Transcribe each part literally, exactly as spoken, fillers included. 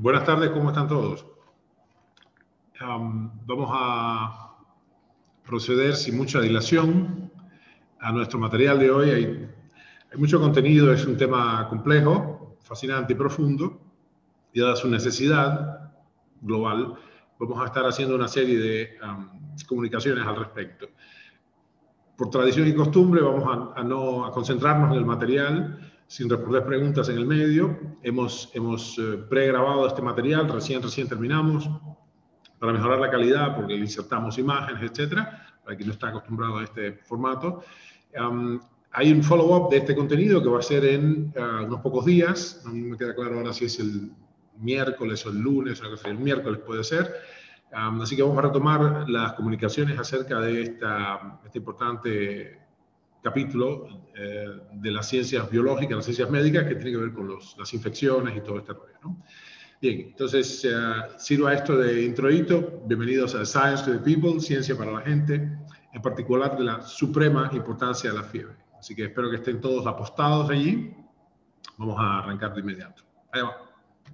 Buenas tardes, ¿cómo están todos? Um, vamos a proceder sin mucha dilación a nuestro material de hoy. Hay, hay mucho contenido, es un tema complejo, fascinante y profundo, y dada su necesidad global, vamos a estar haciendo una serie de um, comunicaciones al respecto. Por tradición y costumbre, vamos a, a no a concentrarnos en el material, sin responder preguntas en el medio. Hemos, hemos eh, pregrabado este material, recién, recién terminamos, para mejorar la calidad, porque insertamos imágenes, etcétera, para quien no está acostumbrado a este formato. Um, hay un follow-up de este contenido que va a ser en uh, unos pocos días. No me queda claro ahora si es el miércoles o el lunes, o algo así. El miércoles puede ser. Um, así que vamos a retomar las comunicaciones acerca de esta, este importante capítulo eh, de las ciencias biológicas, las ciencias médicas, que tiene que ver con los, las infecciones y todo este rollo, ¿no? Bien, entonces uh, sirva esto de introito. Bienvenidos a Science to the People, Ciencia para la Gente, en particular de la suprema importancia de la fiebre. Así que espero que estén todos apostados allí. Vamos a arrancar de inmediato. Ahí va.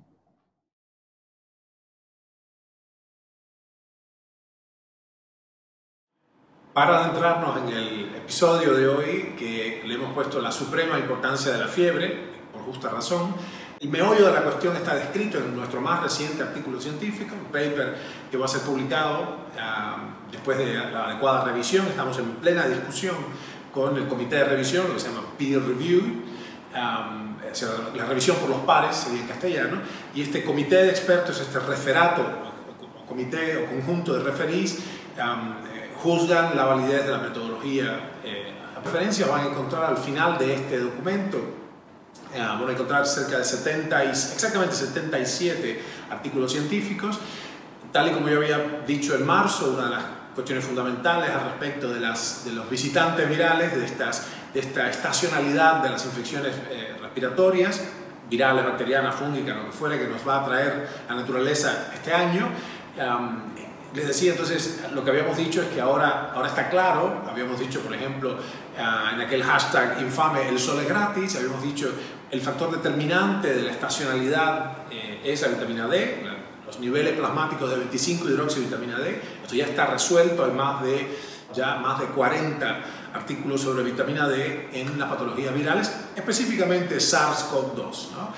Para adentrarnos en el episodio de hoy, que le hemos puesto la suprema importancia de la fiebre, por justa razón, el meollo de la cuestión está descrito en nuestro más reciente artículo científico, un paper que va a ser publicado uh, después de la adecuada revisión. Estamos en plena discusión con el comité de revisión, lo que se llama peer review, um, o sea, la revisión por los pares, sería en castellano, y este comité de expertos, este referato, o comité o conjunto de referís, um, juzgan la validez de la metodología. Eh, a preferencia van a encontrar al final de este documento, eh, van a encontrar cerca de setenta, y, exactamente setenta y siete artículos científicos. Tal y como yo había dicho en marzo, una de las cuestiones fundamentales al respecto de, las, de los visitantes virales, de, estas, de esta estacionalidad de las infecciones eh, respiratorias, virales, bacterianas, fúngicas, lo que fuera, que nos va a traer la naturaleza este año. Um, Les decía entonces, lo que habíamos dicho es que ahora, ahora está claro. Habíamos dicho, por ejemplo, uh, en aquel hashtag infame, el sol es gratis, habíamos dicho el factor determinante de la estacionalidad eh, es la vitamina D, la, los niveles plasmáticos de veinticinco hidroxivitamina D. Esto ya está resuelto, hay más de, ya más de cuarenta artículos sobre vitamina D en las patologías virales, específicamente SARS CoV dos, ¿no?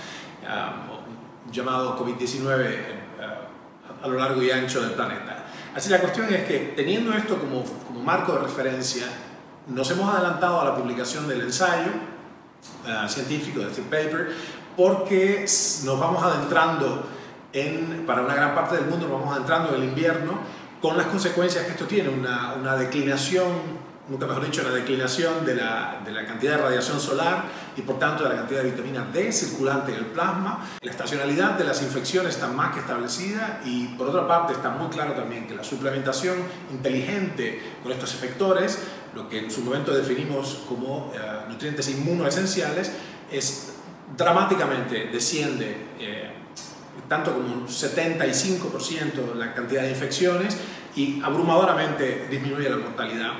uh, llamado COVID diecinueve uh, a lo largo y ancho del planeta. Así la cuestión es que, teniendo esto como, como marco de referencia, nos hemos adelantado a la publicación del ensayo uh, científico de este paper, porque nos vamos adentrando en, para una gran parte del mundo, nos vamos adentrando en el invierno, con las consecuencias que esto tiene, una, una declinación, nunca mejor dicho, una declinación de la, de la cantidad de radiación solar y por tanto de la cantidad de vitamina D circulante en el plasma. La estacionalidad de las infecciones está más que establecida, y por otra parte está muy claro también que la suplementación inteligente con estos efectores, lo que en su momento definimos como uh, nutrientes inmunoesenciales, es dramáticamente desciende eh, tanto como un setenta y cinco por ciento la cantidad de infecciones, y abrumadoramente disminuye la mortalidad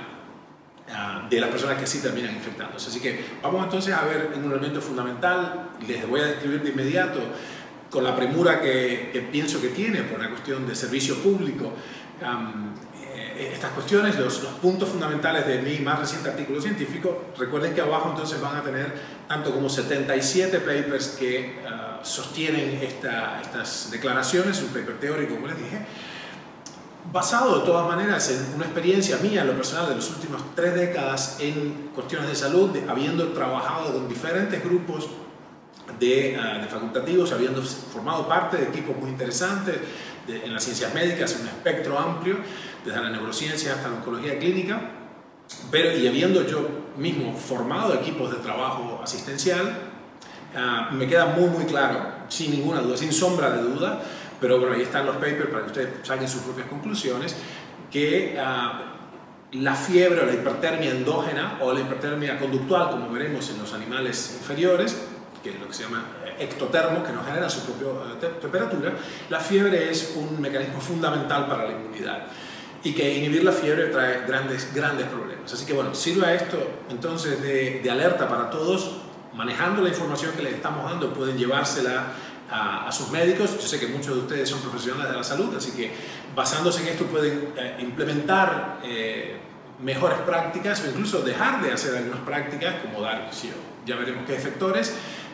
de las personas que sí terminan infectándose. Así que vamos entonces a ver en un elemento fundamental. Les voy a describir de inmediato, con la premura que, que pienso que tiene por una cuestión de servicio público, um, eh, estas cuestiones, los, los puntos fundamentales de mi más reciente artículo científico. Recuerden que abajo entonces van a tener tanto como setenta y siete papers que uh, sostienen esta, estas declaraciones, un paper teórico, como les dije, basado de todas maneras en una experiencia mía, en lo personal, de las últimas tres décadas en cuestiones de salud, de, habiendo trabajado con diferentes grupos de, uh, de facultativos, habiendo formado parte de equipos muy interesantes de, en las ciencias médicas, un espectro amplio, desde la neurociencia hasta la oncología clínica, pero y habiendo yo mismo formado equipos de trabajo asistencial, uh, me queda muy muy claro, sin ninguna duda, sin sombra de duda, pero bueno, ahí están los papers para que ustedes saquen sus propias conclusiones, que uh, la fiebre o la hipertermia endógena o la hipertermia conductual, como veremos en los animales inferiores, que es lo que se llama ectotermo, que no genera su propia uh, temperatura, la fiebre es un mecanismo fundamental para la inmunidad, y que inhibir la fiebre trae grandes, grandes problemas. Así que bueno, sirva esto entonces de, de alerta para todos. Manejando la información que les estamos dando, pueden llevársela a, a sus médicos. Yo sé que muchos de ustedes son profesionales de la salud, así que basándose en esto pueden eh, implementar eh, mejores prácticas o incluso dejar de hacer algunas prácticas, como dar, sí, ya veremos qué efectores,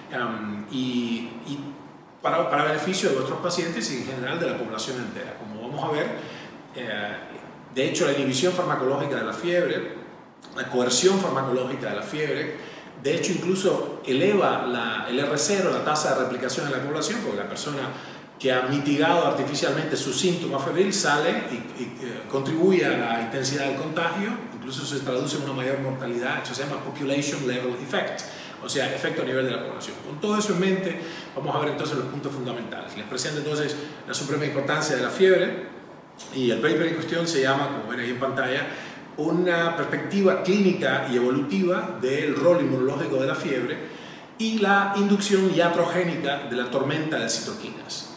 um, y, y para, para beneficio de vuestros pacientes y en general de la población entera. Como vamos a ver, eh, de hecho la inhibición farmacológica de la fiebre, la coerción farmacológica de la fiebre, de hecho, incluso eleva la, el R cero, la tasa de replicación en la población, porque la persona que ha mitigado artificialmente su síntoma febril sale y, y eh, contribuye a la intensidad del contagio, incluso se traduce en una mayor mortalidad. Eso se llama Population Level Effect, o sea, efecto a nivel de la población. Con todo eso en mente, vamos a ver entonces los puntos fundamentales. Les presento entonces la suprema importancia de la fiebre, y el paper en cuestión se llama, como ven ahí en pantalla, una perspectiva clínica y evolutiva del rol inmunológico de la fiebre y la inducción iatrogénica de la tormenta de citoquinas.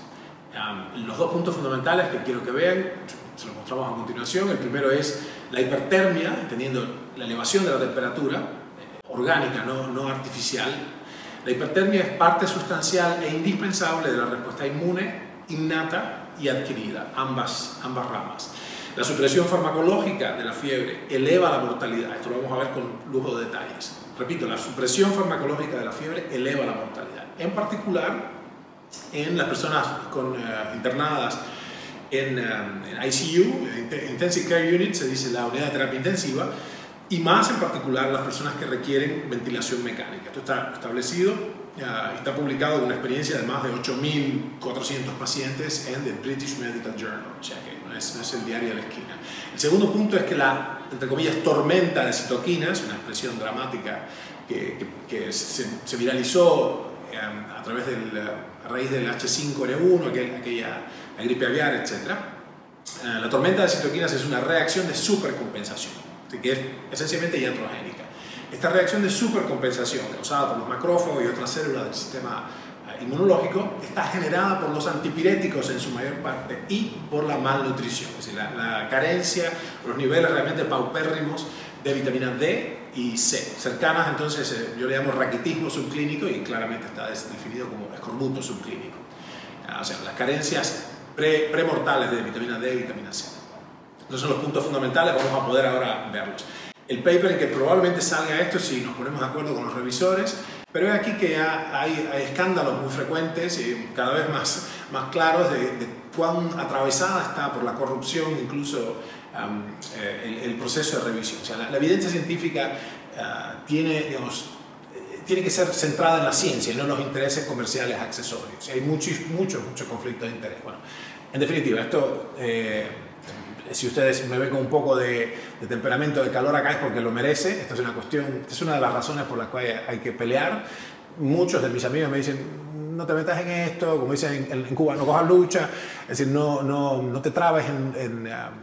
Um, los dos puntos fundamentales que quiero que vean, se los mostramos a continuación. El primero es la hipertermia, entendiendo la elevación de la temperatura eh, orgánica, no, no artificial. La hipertermia es parte sustancial e indispensable de la respuesta inmune innata y adquirida, ambas, ambas ramas. La supresión farmacológica de la fiebre eleva la mortalidad. Esto lo vamos a ver con lujo de detalles. Repito, la supresión farmacológica de la fiebre eleva la mortalidad. En particular, en las personas con, uh, internadas en, um, en I C U, Intensive Care Unit, se dice la unidad de terapia intensiva, y más en particular las personas que requieren ventilación mecánica. Esto está establecido y uh, está publicado en una experiencia de más de ocho mil cuatrocientos pacientes en The British Medical Journal, o sea que no es, no es el diario de la esquina. El segundo punto es que la, entre comillas, tormenta de citoquinas, una expresión dramática que, que, que se, se viralizó um, a través del, uh, a raíz del H cinco N uno, aquel, aquella la gripe aviar, etcétera. Uh, la tormenta de citoquinas es una reacción de supercompensación, que es esencialmente iatrogénica. Esta reacción de supercompensación causada por los macrófagos y otras células del sistema uh, inmunológico está generada por los antipiréticos en su mayor parte y por la malnutrición, es decir, la, la carencia, los niveles realmente paupérrimos de vitamina D y C, cercanas entonces, eh, yo le llamo raquitismo subclínico y claramente está definido como escorbuto subclínico. Uh, o sea, las carencias pre, premortales de vitamina D y vitamina C. Esos son los puntos fundamentales, vamos a poder ahora verlos. El paper en que probablemente salga esto si nos ponemos de acuerdo con los revisores, pero es aquí que ya hay, hay escándalos muy frecuentes y cada vez más, más claros de, de cuán atravesada está por la corrupción incluso um, eh, el, el proceso de revisión. O sea, la, la evidencia científica uh, tiene, digamos, tiene que ser centrada en la ciencia y no en los intereses comerciales accesorios. Hay muchos, muchos, muchos conflictos de interés. Bueno, en definitiva, esto... Eh, si ustedes me ven con un poco de, de temperamento de calor acá es porque lo merece. Esta es una cuestión, esta es una de las razones por las cuales hay que pelear. Muchos de mis amigos me dicen, no te metas en esto, como dicen en, en Cuba, no cojas lucha, es decir, no, no, no te trabes, en, en,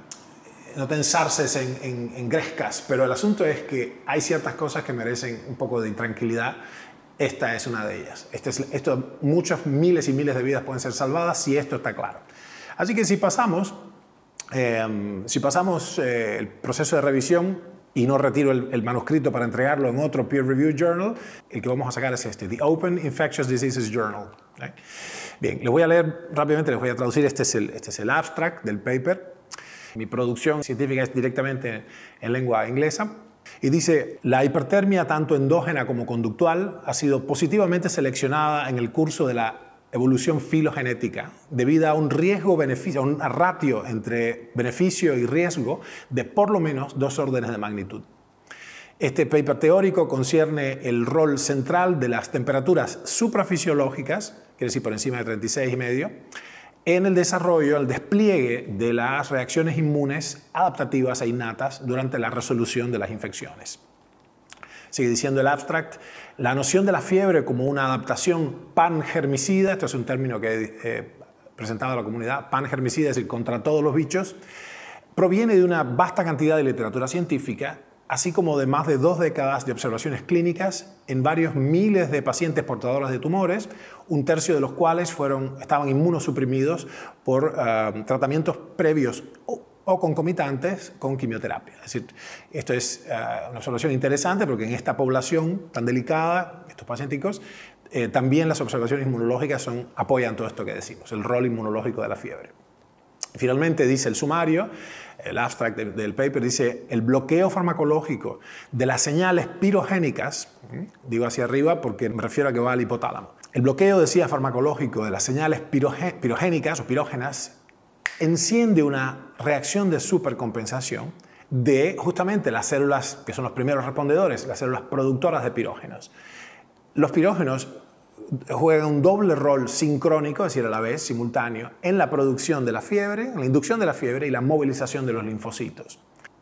uh, no te ensarces en, en, en grescas, pero el asunto es que hay ciertas cosas que merecen un poco de intranquilidad. Esta es una de ellas. Este es, esto, muchas miles y miles de vidas pueden ser salvadas si esto está claro. Así que si pasamos... Eh, si pasamos eh, el proceso de revisión y no retiro el, el manuscrito para entregarlo en otro peer review journal, el que vamos a sacar es este, The Open Infectious Diseases Journal. ¿Okay? Bien, les voy a leer rápidamente, les voy a traducir, este es, el, este es el abstract del paper. Mi producción científica es directamente en lengua inglesa. Y dice, la hipertermia tanto endógena como conductual ha sido positivamente seleccionada en el curso de la evolución filogenética, debido a un riesgo-beneficio, a un ratio entre beneficio y riesgo de por lo menos dos órdenes de magnitud. Este paper teórico concierne el rol central de las temperaturas suprafisiológicas, quiere decir por encima de treinta y seis y medio, en el desarrollo, el despliegue de las reacciones inmunes adaptativas e innatas durante la resolución de las infecciones. Sigue diciendo el abstract, la noción de la fiebre como una adaptación pangermicida, esto es un término que he eh, presentado a la comunidad, pangermicida, es decir, contra todos los bichos, proviene de una vasta cantidad de literatura científica, así como de más de dos décadas de observaciones clínicas en varios miles de pacientes portadores de tumores, un tercio de los cuales fueron, estaban inmunosuprimidos por uh, tratamientos previos o concomitantes con quimioterapia. Es decir, esto es uh, una observación interesante porque en esta población tan delicada, estos pacientes, eh, también las observaciones inmunológicas son, apoyan todo esto que decimos, el rol inmunológico de la fiebre. Finalmente dice el sumario, el abstract del, del paper, dice el bloqueo farmacológico de las señales pirogénicas, digo hacia arriba porque me refiero a que va al hipotálamo. El bloqueo, decía, farmacológico de las señales pirogénicas o pirógenas enciende una reacción de supercompensación de justamente las células que son los primeros respondedores, las células productoras de pirógenos. Los pirógenos juegan un doble rol sincrónico, es decir, a la vez, simultáneo, en la producción de la fiebre, en la inducción de la fiebre y la movilización de los linfocitos.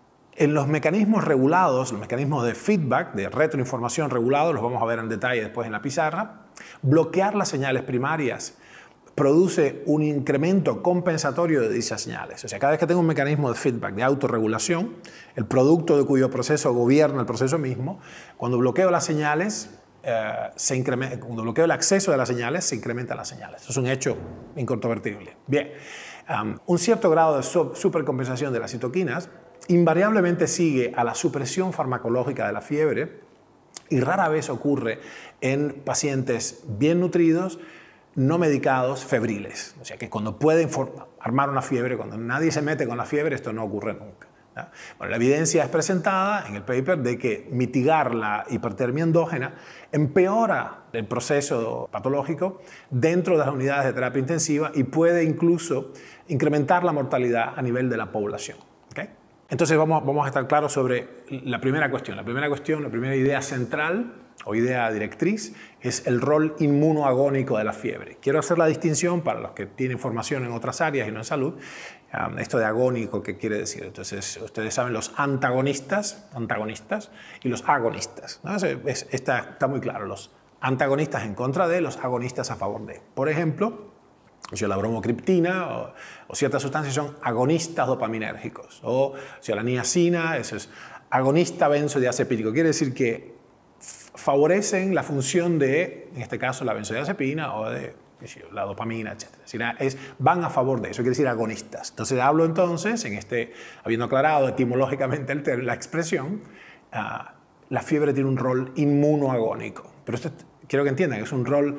En los mecanismos regulados, los mecanismos de feedback, de retroinformación regulados, los vamos a ver en detalle después en la pizarra, bloquear las señales primarias produce un incremento compensatorio de dichas señales. O sea, cada vez que tengo un mecanismo de feedback, de autorregulación, el producto de cuyo proceso gobierna el proceso mismo, cuando bloqueo las señales, eh, se incrementa, cuando bloqueo el acceso de las señales, se incrementan las señales. Eso es un hecho incontrovertible. Bien, um, un cierto grado de supercompensación de las citoquinas invariablemente sigue a la supresión farmacológica de la fiebre y rara vez ocurre en pacientes bien nutridos, no medicados, febriles. O sea, que cuando pueden armar una fiebre, cuando nadie se mete con la fiebre, esto no ocurre nunca. ¿Ya? Bueno, la evidencia es presentada en el paper de que mitigar la hipertermia endógena empeora el proceso patológico dentro de las unidades de terapia intensiva y puede incluso incrementar la mortalidad a nivel de la población. ¿Okay? Entonces vamos, vamos a estar claros sobre la primera cuestión. La primera cuestión, la primera idea central o idea directriz es el rol inmunoagónico de la fiebre. Quiero hacer la distinción para los que tienen formación en otras áreas y no en salud. Um, esto de agónico, ¿qué quiere decir? Entonces, ustedes saben los antagonistas, antagonistas y los agonistas, ¿no? Es, es, está, está muy claro, los antagonistas en contra de, los agonistas a favor de. Por ejemplo, si la bromocriptina o, o ciertas sustancias son agonistas dopaminérgicos, o si la niacina, eso es agonista benzodiazepínico. Quiere decir que favorecen la función de, en este caso, la benzodiazepina o de la dopamina, etcétera. Es decir, es, van a favor de eso, quiere decir agonistas. Entonces hablo entonces, en este, habiendo aclarado etimológicamente el, la expresión, uh, la fiebre tiene un rol inmunoagónico. Pero esto quiero que entiendan, es un rol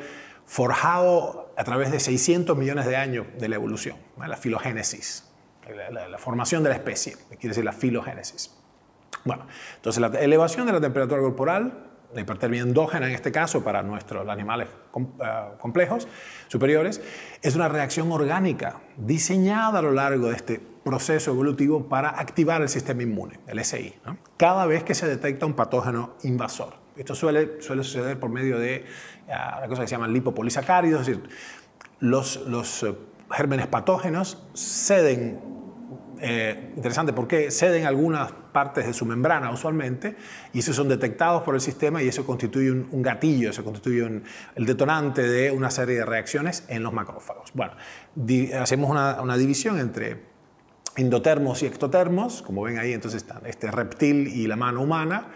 forjado a través de seiscientos millones de años de la evolución, ¿no? La filogénesis, la, la, la formación de la especie, quiere decir la filogénesis. Bueno, entonces la elevación de la temperatura corporal, la hipertermia endógena en este caso para nuestros animales com, uh, complejos, superiores, es una reacción orgánica diseñada a lo largo de este proceso evolutivo para activar el sistema inmune, el S I, ¿no? Cada vez que se detecta un patógeno invasor. Esto suele, suele suceder por medio de uh, una cosa que se llama lipopolisacáridos, es decir, los, los uh, gérmenes patógenos ceden. Eh, interesante porque ceden algunas partes de su membrana usualmente y esos son detectados por el sistema y eso constituye un, un gatillo, eso constituye un, el detonante de una serie de reacciones en los macrófagos. Bueno, di, hacemos una, una división entre endotermos y ectotermos, como ven ahí entonces están este reptil y la mano humana,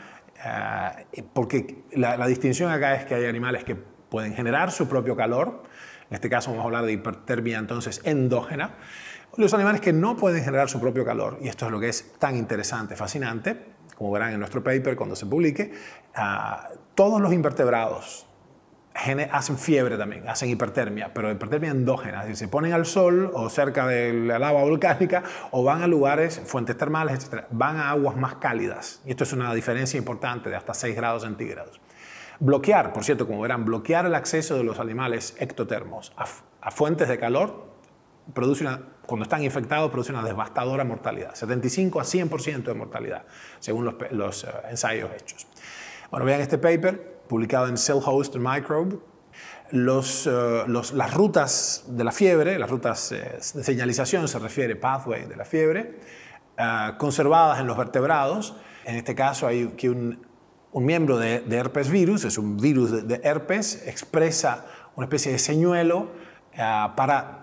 eh, porque la, la distinción acá es que hay animales que pueden generar su propio calor, en este caso vamos a hablar de hipertermia entonces endógena, los animales que no pueden generar su propio calor, y esto es lo que es tan interesante, fascinante, como verán en nuestro paper cuando se publique, uh, todos los invertebrados hacen fiebre también, hacen hipertermia, pero hipertermia endógena, es decir, se ponen al sol o cerca de la lava volcánica o van a lugares, fuentes termales, etcétera, van a aguas más cálidas, y esto es una diferencia importante de hasta seis grados centígrados. Bloquear, por cierto, como verán, bloquear el acceso de los animales ectotermos a, a fuentes de calor produce una, cuando están infectados, produce una devastadora mortalidad, setenta y cinco a cien por ciento de mortalidad, según los, los uh, ensayos hechos. Bueno, vean este paper, publicado en Cell Host and Microbe, los, uh, los, las rutas de la fiebre, las rutas eh, de señalización, se refiere pathway de la fiebre, uh, conservadas en los vertebrados. En este caso hay que un, un miembro de, de herpes virus, es un virus de, de herpes, expresa una especie de señuelo uh, para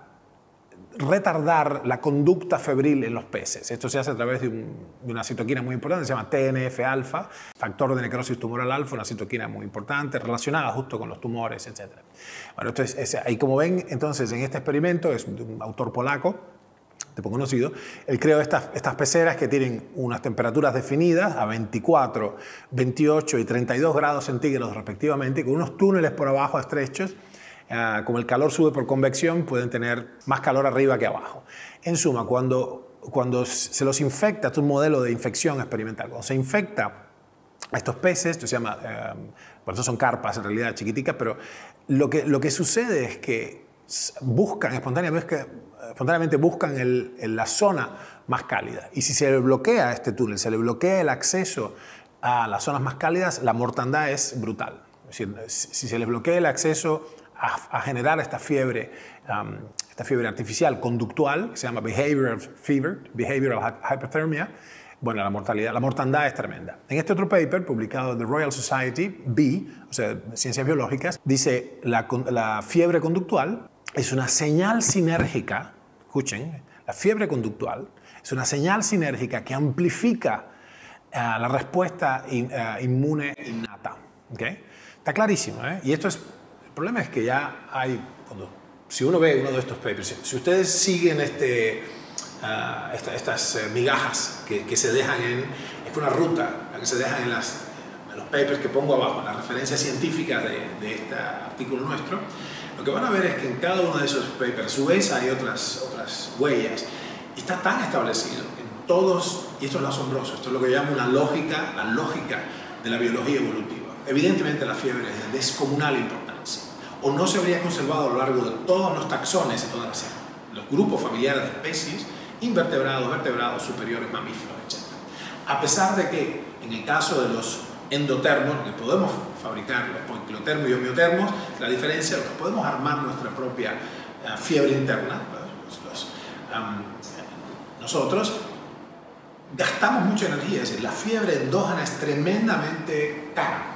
retardar la conducta febril en los peces. Esto se hace a través de, un, de una citoquina muy importante, se llama T N F alfa, factor de necrosis tumoral alfa, una citoquina muy importante, relacionada justo con los tumores, etcétera. Bueno, entonces, es, ahí como ven, entonces, en este experimento, es de un autor polaco, tipo conocido, él creó estas, estas peceras que tienen unas temperaturas definidas a veinticuatro, veintiocho y treinta y dos grados centígrados respectivamente, con unos túneles por abajo estrechos. Uh, como el calor sube por convección, pueden tener más calor arriba que abajo. En suma, cuando, cuando se los infecta, esto es un modelo de infección experimental, cuando se infecta a estos peces, esto se llama, um, por eso son carpas en realidad chiquiticas, pero lo que, lo que sucede es que buscan espontáneamente, espontáneamente buscan el, el, la zona más cálida. Y si se le bloquea este túnel, se le bloquea el acceso a las zonas más cálidas, la mortandad es brutal. Es decir, si se les bloquea el acceso a, a generar esta fiebre, um, esta fiebre artificial conductual, que se llama behavioral fever, behavioral hypothermia, bueno, la mortalidad, la mortandad es tremenda. En este otro paper, publicado en The Royal Society, B, o sea, Ciencias Biológicas, dice la, la fiebre conductual es una señal sinérgica, escuchen, la fiebre conductual es una señal sinérgica que amplifica uh, la respuesta in, uh, inmune innata. ¿Okay? Está clarísimo, ¿eh? Y esto es, el problema es que ya hay, cuando, si uno ve uno de estos papers, si ustedes siguen este, uh, esta, estas uh, migajas que, que se dejan en, es una ruta que se dejan en, las, en los papers que pongo abajo, en las referencias científicas de, de este artículo nuestro, lo que van a ver es que en cada uno de esos papers, a su vez, hay otras, otras huellas. Y está tan establecido en todos, y esto es lo asombroso, esto es lo que yo llamo una lógica, la lógica de la biología evolutiva. Evidentemente la fiebre es de descomunal importancia, o no se habría conservado a lo largo de todos los taxones, de todas las, los grupos familiares de especies, invertebrados, vertebrados, superiores, mamíferos, etcétera. A pesar de que, en el caso de los endotermos, que podemos fabricar los poikilotermos y homeotermos, la diferencia es que podemos armar nuestra propia uh, fiebre interna. Los, los, um, nosotros gastamos mucha energía, es decir, la fiebre endógena es tremendamente cara.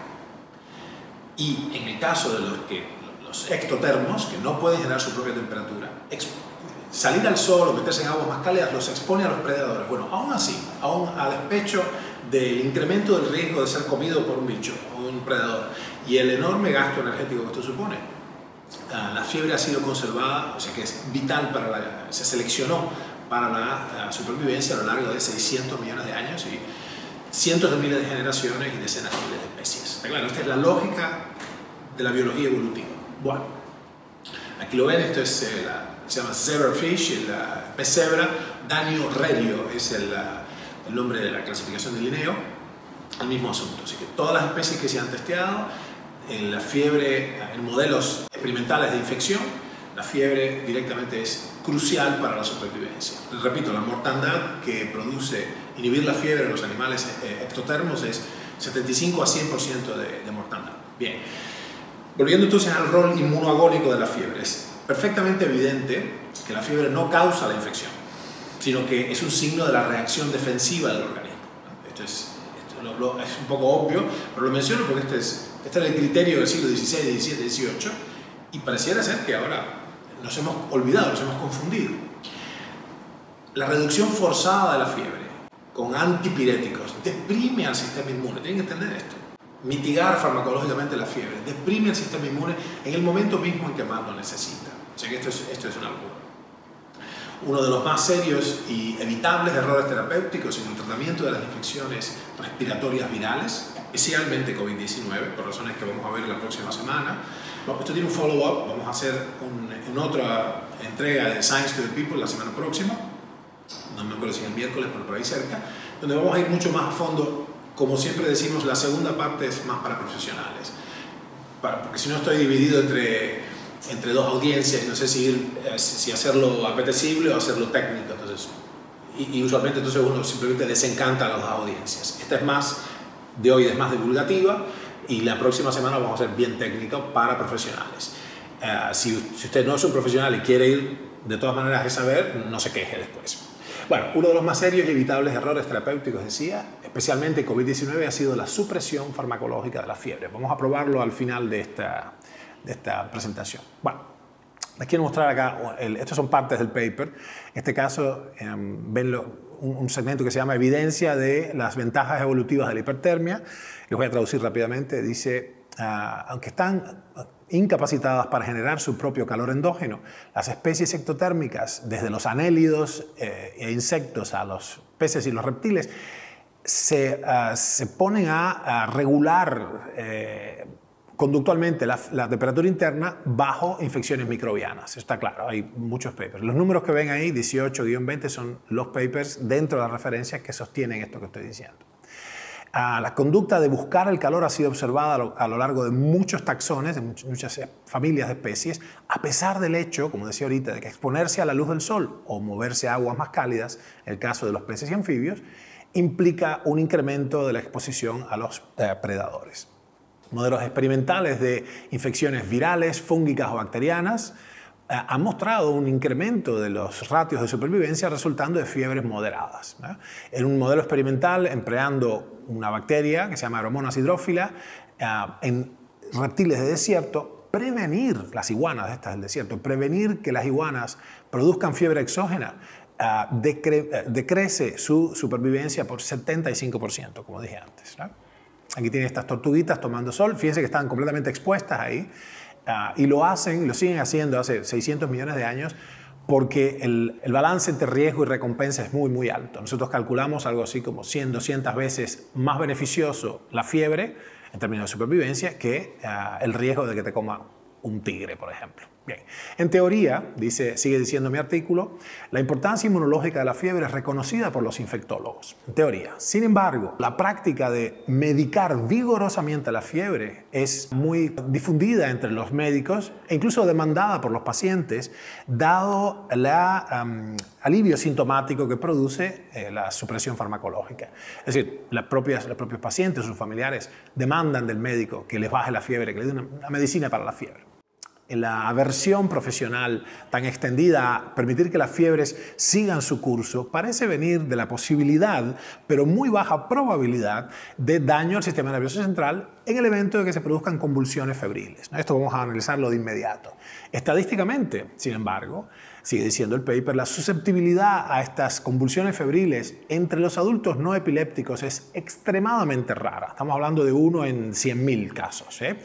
Y en el caso de los, que, los ectotermos, que no pueden generar su propia temperatura, salir al sol o meterse en aguas más cálidas los expone a los predadores. Bueno, aún así, aún a despecho del incremento del riesgo de ser comido por un bicho o un predador y el enorme gasto energético que esto supone, uh, la fiebre ha sido conservada, o sea que es vital para la, se seleccionó para la uh, supervivencia a lo largo de seiscientos millones de años y cientos de miles de generaciones y decenas de miles de especies. Está claro, esta es la lógica de la biología evolutiva. Bueno, aquí lo ven, esto es, eh, la, se llama zebrafish, el uh, pez cebra. Danio rerio es el, uh, el nombre de la clasificación de Linneo, el mismo asunto. Así que todas las especies que se han testeado en la fiebre, en modelos experimentales de infección, la fiebre directamente es crucial para la supervivencia. Les repito, la mortandad que produce inhibir la fiebre en los animales eh, ectotermos es setenta y cinco a cien por ciento de, de mortandad. Bien, volviendo entonces al rol inmunoagónico de la fiebre, es perfectamente evidente que la fiebre no causa la infección, sino que es un signo de la reacción defensiva del organismo. Esto es, esto lo, lo, es un poco obvio, pero lo menciono porque este es, este es el criterio del siglo dieciséis, diecisiete, dieciocho, y pareciera ser que ahora nos hemos olvidado, nos hemos confundido. La reducción forzada de la fiebre con antipiréticos deprime al sistema inmune. Tienen que entender esto. Mitigar farmacológicamente la fiebre deprime al sistema inmune en el momento mismo en que más lo necesita. O sea que esto es, esto es una locura. Uno de los más serios y evitables errores terapéuticos en el tratamiento de las infecciones respiratorias virales, especialmente COVID diecinueve, por razones que vamos a ver la próxima semana. Esto tiene un follow-up, vamos a hacer un, una otra entrega de Science to the People la semana próxima, no me acuerdo si es el miércoles, pero por ahí cerca, donde vamos a ir mucho más a fondo. Como siempre decimos, la segunda parte es más para profesionales, para, porque si no estoy dividido entre, entre dos audiencias, no sé si, ir, si hacerlo apetecible o hacerlo técnico, entonces, y, y usualmente entonces uno simplemente desencanta a las dos audiencias. Esta es más, de hoy es más divulgativa, y la próxima semana vamos a hacer bien técnico para profesionales. Uh, si, si usted no es un profesional y quiere ir de todas maneras a saber, no se queje después. Bueno, uno de los más serios y evitables errores terapéuticos, decía, especialmente COVID diecinueve, ha sido la supresión farmacológica de la fiebre. Vamos a probarlo al final de esta, de esta presentación. Bueno, les quiero mostrar acá, el, estas son partes del paper. En este caso, eh, ven lo, un, un segmento que se llama Evidencia de las ventajas evolutivas de la hipertermia. Les voy a traducir rápidamente. Dice, aunque están incapacitadas para generar su propio calor endógeno, las especies ectotérmicas, desde los anélidos eh, e insectos a los peces y los reptiles, se, uh, se ponen a, a regular eh, conductualmente la, la temperatura interna bajo infecciones microbianas. Está claro, hay muchos papers. Los números que ven ahí, dieciocho guión veinte, son los papers dentro de las referencias que sostienen esto que estoy diciendo. Uh, la conducta de buscar el calor ha sido observada a lo, a lo largo de muchos taxones, de much, muchas familias de especies, a pesar del hecho, como decía ahorita, de que exponerse a la luz del sol o moverse a aguas más cálidas, en el caso de los peces y anfibios, implica un incremento de la exposición a los eh, predadores. Modelos experimentales de infecciones virales, fúngicas o bacterianas eh, han mostrado un incremento de los ratios de supervivencia resultando de fiebres moderadas, ¿no? En un modelo experimental empleando una bacteria que se llama Aeromonas hydrophila eh, en reptiles de desierto, prevenir las iguanas estas del desierto, prevenir que las iguanas produzcan fiebre exógena, Uh, decre uh, decrece su supervivencia por setenta y cinco por ciento, como dije antes, ¿no? Aquí tienen estas tortuguitas tomando sol. Fíjense que están completamente expuestas ahí. Uh, y lo hacen, lo siguen haciendo hace seiscientos millones de años porque el, el balance entre riesgo y recompensa es muy, muy alto. Nosotros calculamos algo así como cien, doscientas veces más beneficioso la fiebre en términos de supervivencia que uh, el riesgo de que te coma un tigre, por ejemplo. Bien. En teoría, dice, sigue diciendo mi artículo, la importancia inmunológica de la fiebre es reconocida por los infectólogos. En teoría. Sin embargo, la práctica de medicar vigorosamente la fiebre es muy difundida entre los médicos e incluso demandada por los pacientes, dado el um, alivio sintomático que produce eh, la supresión farmacológica. Es decir, las propias, los propios pacientes, sus familiares, demandan del médico que les baje la fiebre, que le dé una, una medicina para la fiebre. La aversión profesional tan extendida a permitir que las fiebres sigan su curso parece venir de la posibilidad, pero muy baja probabilidad, de daño al sistema nervioso central en el evento de que se produzcan convulsiones febriles. Esto vamos a analizarlo de inmediato. Estadísticamente, sin embargo, sigue diciendo el paper, la susceptibilidad a estas convulsiones febriles entre los adultos no epilépticos es extremadamente rara. Estamos hablando de uno en cien mil casos, ¿eh?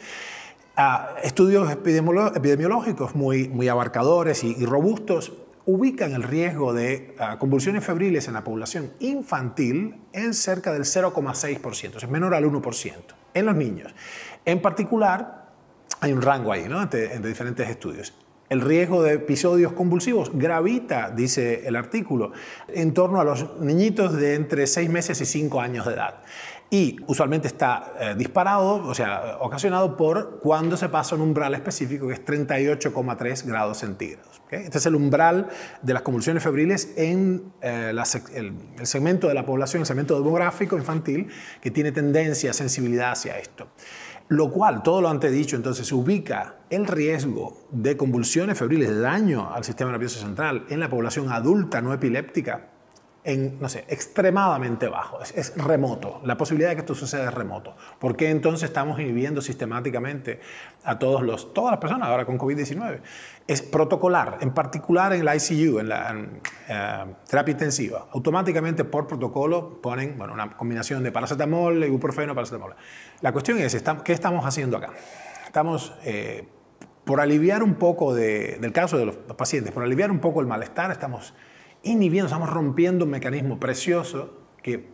Uh, estudios epidemiológicos muy, muy abarcadores y, y robustos ubican el riesgo de uh, convulsiones febriles en la población infantil en cerca del cero coma seis por ciento, es menor al uno por ciento, en los niños. En particular, hay un rango ahí, ¿no?, entre, entre diferentes estudios. El riesgo de episodios convulsivos gravita, dice el artículo, en torno a los niñitos de entre seis meses y cinco años de edad. Y usualmente está eh, disparado, o sea, ocasionado por cuando se pasa un umbral específico que es treinta y ocho coma tres grados centígrados. ¿Okay? Este es el umbral de las convulsiones febriles en eh, la, el, el segmento de la población, el segmento demográfico infantil, que tiene tendencia, sensibilidad hacia esto. Lo cual, todo lo antedicho, entonces, ubica el riesgo de convulsiones febriles, de daño al sistema nervioso central en la población adulta no epiléptica en, no sé, extremadamente bajo, es, es remoto. La posibilidad de que esto suceda es remoto. ¿Por qué entonces estamos inhibiendo sistemáticamente a todos los, todas las personas ahora con COVID diecinueve? Es protocolar, en particular en el I C U, en la en, uh, terapia intensiva. Automáticamente por protocolo ponen, bueno, una combinación de paracetamol, ibuprofeno, paracetamol. La cuestión es, ¿qué estamos haciendo acá? Estamos, eh, por aliviar un poco de, del caso de los pacientes, por aliviar un poco el malestar, estamos inhibiendo, estamos rompiendo un mecanismo precioso que,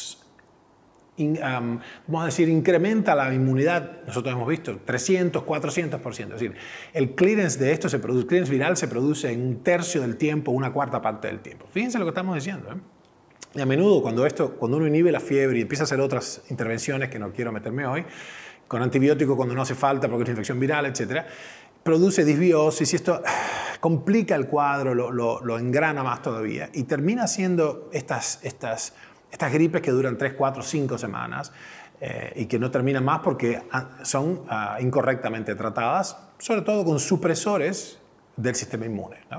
in, um, vamos a decir, incrementa la inmunidad. Nosotros hemos visto trescientos, cuatrocientos por ciento. Es decir, el clearance de esto, se produce, el clearance viral se produce en un tercio del tiempo, una cuarta parte del tiempo. Fíjense lo que estamos diciendo, ¿eh? Y a menudo cuando, esto, cuando uno inhibe la fiebre y empieza a hacer otras intervenciones que no quiero meterme hoy, con antibiótico cuando no hace falta porque es una infección viral, etcétera, produce disbiosis y esto complica el cuadro, lo, lo, lo engrana más todavía y termina siendo estas, estas, estas gripes que duran tres, cuatro, cinco semanas eh, y que no terminan más porque son uh, incorrectamente tratadas, sobre todo con supresores del sistema inmune, ¿no?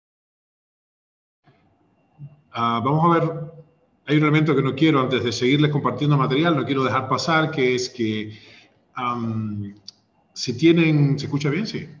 Uh, vamos a ver, hay un elemento que no quiero, antes de seguirles compartiendo material, no quiero dejar pasar, que es que um, si tienen... ¿Se escucha bien? Sí.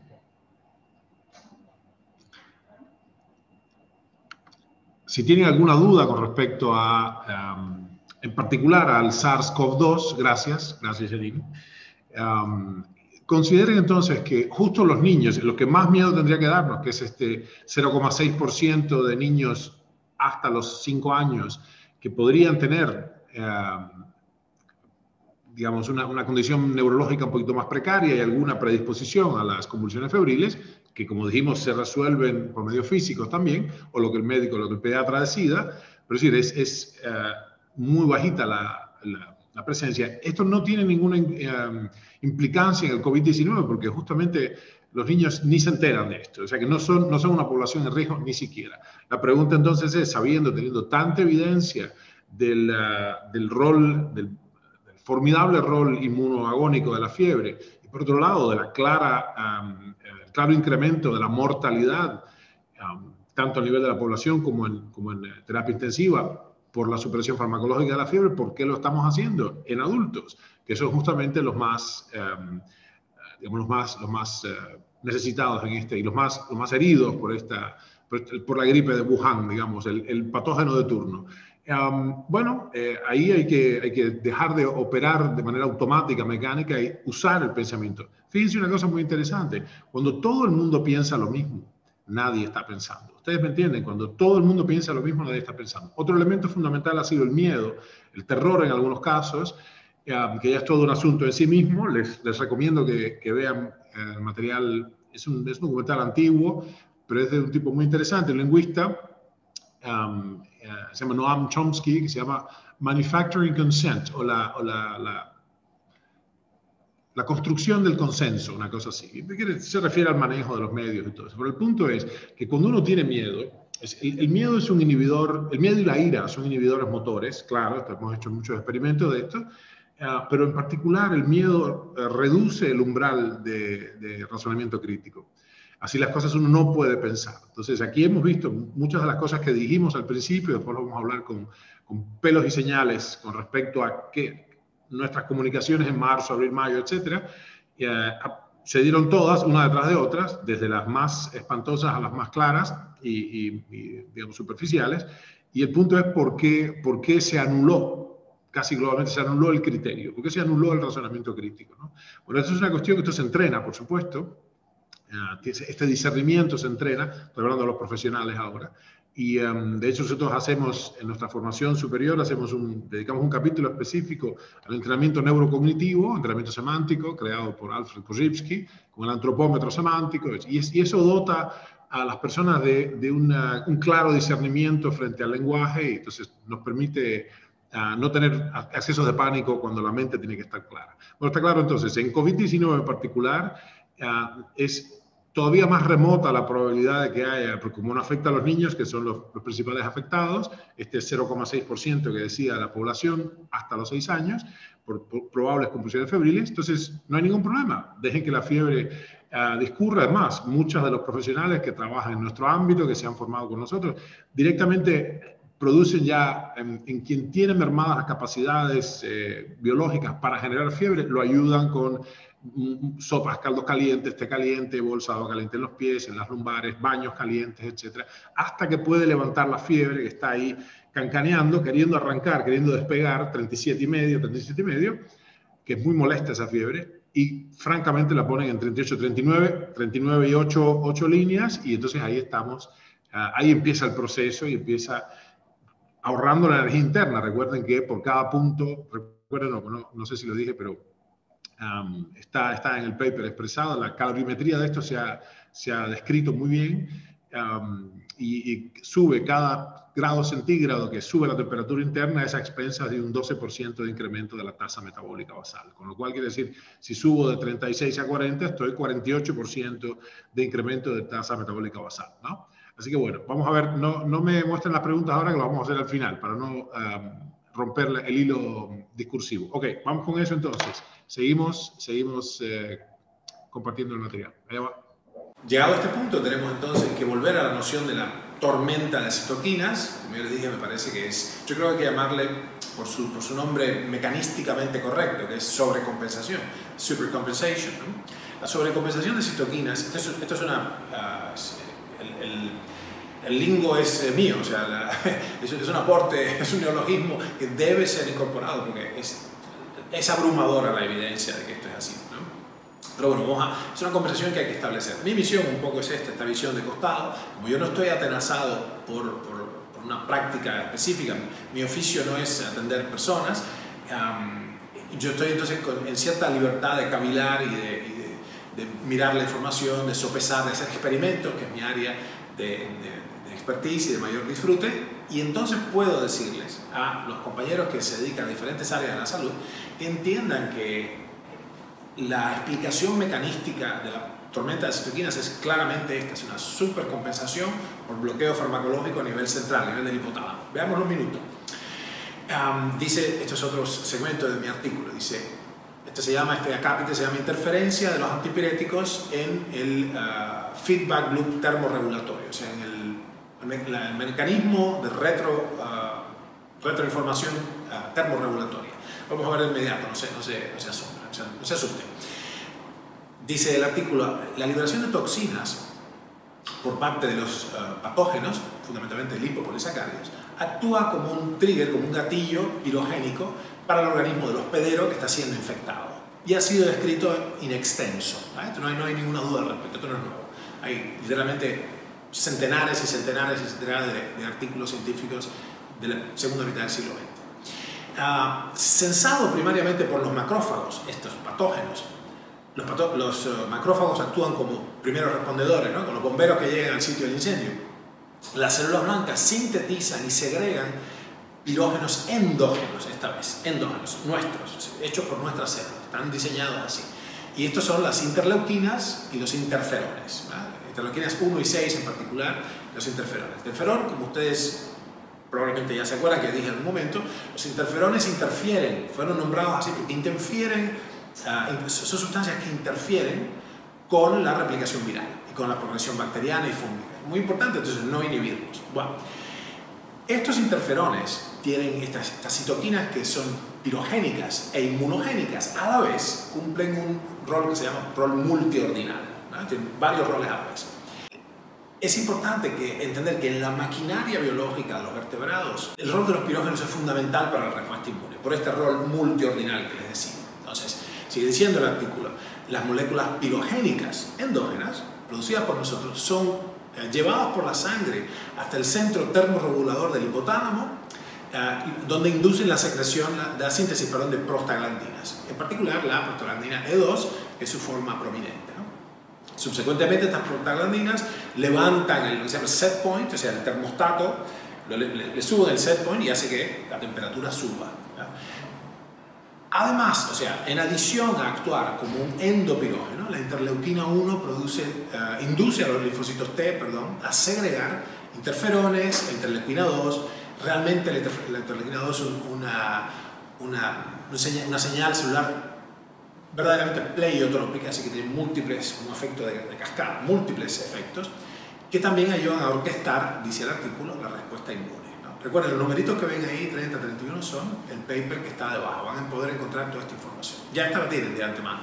Si tienen alguna duda con respecto a, um, en particular al SARS CoV dos, gracias, gracias Janine, Um, consideren entonces que justo los niños, lo que más miedo tendría que darnos, que es este cero coma seis por ciento de niños hasta los cinco años que podrían tener, uh, digamos, una, una condición neurológica un poquito más precaria y alguna predisposición a las convulsiones febriles, que como dijimos se resuelven por medios físicos también, o lo que el médico, lo que el pediatra decida, pero es decir, es, es uh, muy bajita la, la, la presencia. Esto no tiene ninguna uh, implicancia en el COVID diecinueve, porque justamente los niños ni se enteran de esto, o sea que no son, no son una población en riesgo ni siquiera. La pregunta entonces es, sabiendo, teniendo tanta evidencia del, uh, del rol, del formidable rol inmunoagónico de la fiebre, y por otro lado, de la clara, um, el claro incremento de la mortalidad, um, tanto a nivel de la población como en, como en terapia intensiva, por la supresión farmacológica de la fiebre. ¿Por qué lo estamos haciendo? En adultos, que son justamente los más, um, digamos, los más, los más uh, necesitados en este, y los más, los más heridos por, esta, por, por la gripe de Wuhan, digamos, el, el patógeno de turno. Um, bueno, eh, ahí hay que, hay que dejar de operar de manera automática, mecánica, y usar el pensamiento. Fíjense una cosa muy interesante. Cuando todo el mundo piensa lo mismo, nadie está pensando. Ustedes me entienden, cuando todo el mundo piensa lo mismo, nadie está pensando. Otro elemento fundamental ha sido el miedo, el terror en algunos casos, um, que ya es todo un asunto en sí mismo. Les, les recomiendo que, que vean el material. Es un, es un documental antiguo, pero es de un tipo muy interesante, un lingüista. Um, uh, se llama Noam Chomsky, que se llama Manufacturing Consent, o la, o la, la, la construcción del consenso, una cosa así. Se refiere al manejo de los medios y todo eso. Pero el punto es que cuando uno tiene miedo, es, el, el miedo es un inhibidor, el miedo y la ira son inhibidores motores, claro, hemos hecho muchos experimentos de esto, uh, pero en particular el miedo uh, reduce el umbral de, de razonamiento crítico. Así las cosas uno no puede pensar. Entonces aquí hemos visto muchas de las cosas que dijimos al principio, después lo vamos a hablar con, con pelos y señales con respecto a que nuestras comunicaciones en marzo, abril, mayo, etcétera, eh, se dieron todas, una detrás de otras, desde las más espantosas a las más claras y, y, y digamos, superficiales. Y el punto es por qué, por qué se anuló, casi globalmente se anuló el criterio, por qué se anuló el razonamiento crítico, ¿no? Bueno, esto es una cuestión que esto se entrena, por supuesto. Este discernimiento se entrena, estoy hablando de los profesionales ahora, y um, de hecho nosotros hacemos en nuestra formación superior, hacemos un, dedicamos un capítulo específico al entrenamiento neurocognitivo, entrenamiento semántico, creado por Alfred Korzybski, con el antropómetro semántico, y, es, y eso dota a las personas de, de una, un claro discernimiento frente al lenguaje, y entonces nos permite uh, no tener accesos de pánico cuando la mente tiene que estar clara. Bueno, está claro entonces, en COVID diecinueve en particular, uh, es todavía más remota la probabilidad de que haya, porque como no afecta a los niños, que son los, los principales afectados, este cero coma seis por ciento que decía la población hasta los seis años, por, por probables convulsiones febriles, entonces no hay ningún problema. Dejen que la fiebre uh, discurra. Además, muchos de los profesionales que trabajan en nuestro ámbito, que se han formado con nosotros, directamente producen ya, en, en quien tiene mermadas las capacidades eh, biológicas para generar fiebre, lo ayudan con sopas, caldos calientes, té caliente, bolsa de agua caliente en los pies, en las lumbares, baños calientes, etcétera, hasta que puede levantar la fiebre que está ahí cancaneando, queriendo arrancar, queriendo despegar, treinta y siete y medio, treinta y siete y medio, que es muy molesta esa fiebre, y francamente la ponen en treinta y ocho, treinta y nueve, treinta y nueve y ocho, ocho líneas, y entonces ahí estamos, uh, ahí empieza el proceso y empieza ahorrando la energía interna. Recuerden que por cada punto, recuerden, no, no, no sé si lo dije, pero Um, está, está en el paper expresado, la calorimetría de esto se ha, se ha descrito muy bien, um, y, y sube cada grado centígrado que sube la temperatura interna es a expensas de un doce por ciento de incremento de la tasa metabólica basal, con lo cual quiere decir, si subo de treinta y seis a cuarenta, estoy cuarenta y ocho por ciento de incremento de tasa metabólica basal, ¿no? Así que bueno, vamos a ver, no, no me muestren las preguntas ahora, que lo vamos a hacer al final, para no um, romper el hilo discursivo. Ok, vamos con eso entonces. Seguimos, seguimos eh, compartiendo el material. Allá va. Llegado a este punto, tenemos entonces que volver a la noción de la tormenta de citoquinas. Como yo les dije, me parece que es, yo creo que hay que llamarle por su, por su nombre mecanísticamente correcto, que es sobrecompensación, supercompensation, ¿no? La sobrecompensación de citoquinas, esto es, esto es una, uh, el, el, el lingo es eh, mío, o sea, la, es, es un aporte, es un neologismo que debe ser incorporado, porque es es abrumadora la evidencia de que esto es así, ¿no? Pero bueno, vamos a, es una conversación que hay que establecer. Mi visión un poco es esta, esta visión de costado. Como yo no estoy atenazado por, por, por una práctica específica, mi oficio no es atender personas, um, yo estoy entonces con, en cierta libertad de cavilar y de, y de, de mirar la información, de sopesar, de hacer experimentos, que es mi área de, de expertise y de mayor disfrute, y entonces puedo decirles a los compañeros que se dedican a diferentes áreas de la salud que entiendan que la explicación mecanística de la tormenta de citoquinas es claramente esta, es una supercompensación por bloqueo farmacológico a nivel central, a nivel del hipotálamo. Veamos un minuto. Um, dice, esto es otro segmento de mi artículo, dice, este se llama, este acápite se llama interferencia de los antipiréticos en el uh, feedback loop termorregulatorio, o sea, en el el mecanismo de retro, uh, retroinformación uh, termorregulatoria. Vamos a ver de inmediato, no se, no se, no se asusten, no se asusten. Dice el artículo, la liberación de toxinas por parte de los uh, patógenos, fundamentalmente lipopolisacáridos, actúa como un trigger, como un gatillo pirogénico para el organismo del hospedero que está siendo infectado. Y ha sido descrito in extenso, ¿vale? No hay, no hay ninguna duda al respecto, esto no es nuevo. Hay literalmente centenares y centenares y centenares de, de artículos científicos de la segunda mitad del siglo veinte. Uh, censado primariamente por los macrófagos, estos patógenos. Los, pató los uh, macrófagos actúan como primeros respondedores, ¿no? Con los bomberos que llegan al sitio del incendio. Las células blancas sintetizan y segregan pirógenos endógenos, esta vez, endógenos, nuestros, hechos por nuestras células, están diseñados así. Y estos son las interleuquinas y los interferones, ¿vale? Interleuquinas uno y seis en particular, los interferones. Interferón, como ustedes probablemente ya se acuerdan que dije en un momento, los interferones interfieren, fueron nombrados así porque interfieren, uh, son sustancias que interfieren con la replicación viral y con la progresión bacteriana y fúngica. Muy importante, entonces, no inhibirlos. Bueno, estos interferones tienen estas, estas citoquinas que son pirogénicas e inmunogénicas, a la vez cumplen un rol que se llama rol multiordinal. ¿No? Tienen varios roles a la vez. Es importante que entender que en la maquinaria biológica de los vertebrados, el rol de los pirógenos es fundamental para la respuesta inmune, por este rol multiordinal que les decía. Entonces, sigue diciendo el artículo, las moléculas pirogénicas endógenas, producidas por nosotros, son eh, llevadas por la sangre hasta el centro termorregulador del hipotálamo, eh, donde inducen la secreción, la, la síntesis perdón, de prostaglandinas, en particular la prostaglandina E dos, que es su forma prominente. Subsecuentemente, estas prostaglandinas levantan el, lo que se llama set point, o sea, el termostato, le, le, le suben el set point y hace que la temperatura suba, ¿ya? Además, o sea, en adición a actuar como un endopirógeno, la interleuquina uno produce, uh, induce a los linfocitos T, perdón, a segregar interferones, la interleuquina dos. Realmente la, interfe la interleuquina dos es una, una, una, señal, una señal celular verdaderamente pleiotrópica, así que tiene múltiples, un efecto de, de cascada, múltiples efectos, que también ayudan a orquestar, dice el artículo, la respuesta inmune, ¿no? Recuerden, los numeritos que ven ahí, treinta, treinta y uno, son el paper que está debajo, van a poder encontrar toda esta información. Ya esta la tienen de antemano.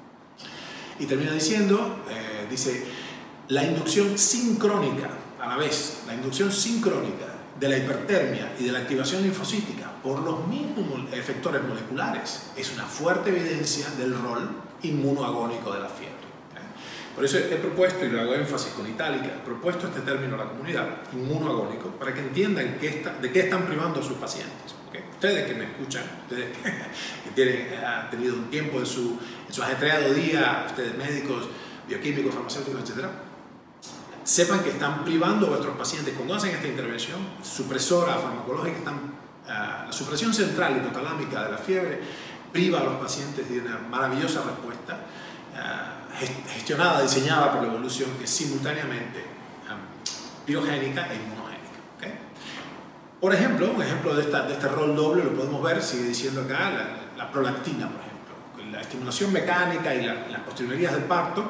Y termina diciendo, eh, dice, la inducción sincrónica, a la vez, la inducción sincrónica de la hipertermia y de la activación linfocítica por los mismos efectores moleculares es una fuerte evidencia del rol inmunoagónico de la fiebre. Por eso he propuesto, y lo hago énfasis con itálica, he propuesto este término a la comunidad, inmunoagónico, para que entiendan qué está, de qué están privando a sus pacientes. ¿Okay? Ustedes que me escuchan, ustedes que, que tienen, han tenido un tiempo en su, en su ajetreado día, ustedes médicos, bioquímicos, farmacéuticos, etcétera, sepan que están privando a vuestros pacientes, cuando hacen esta intervención supresora farmacológica, están, uh, la supresión central hipotalámica de la fiebre priva a los pacientes de una maravillosa respuesta uh, gestionada, diseñada por la evolución, que es simultáneamente um, pirogénica e inmunogénica. ¿Okay? Por ejemplo, un ejemplo de, esta, de este rol doble lo podemos ver, sigue diciendo acá, la, la prolactina, por ejemplo. La estimulación mecánica y la, las postrimerías del parto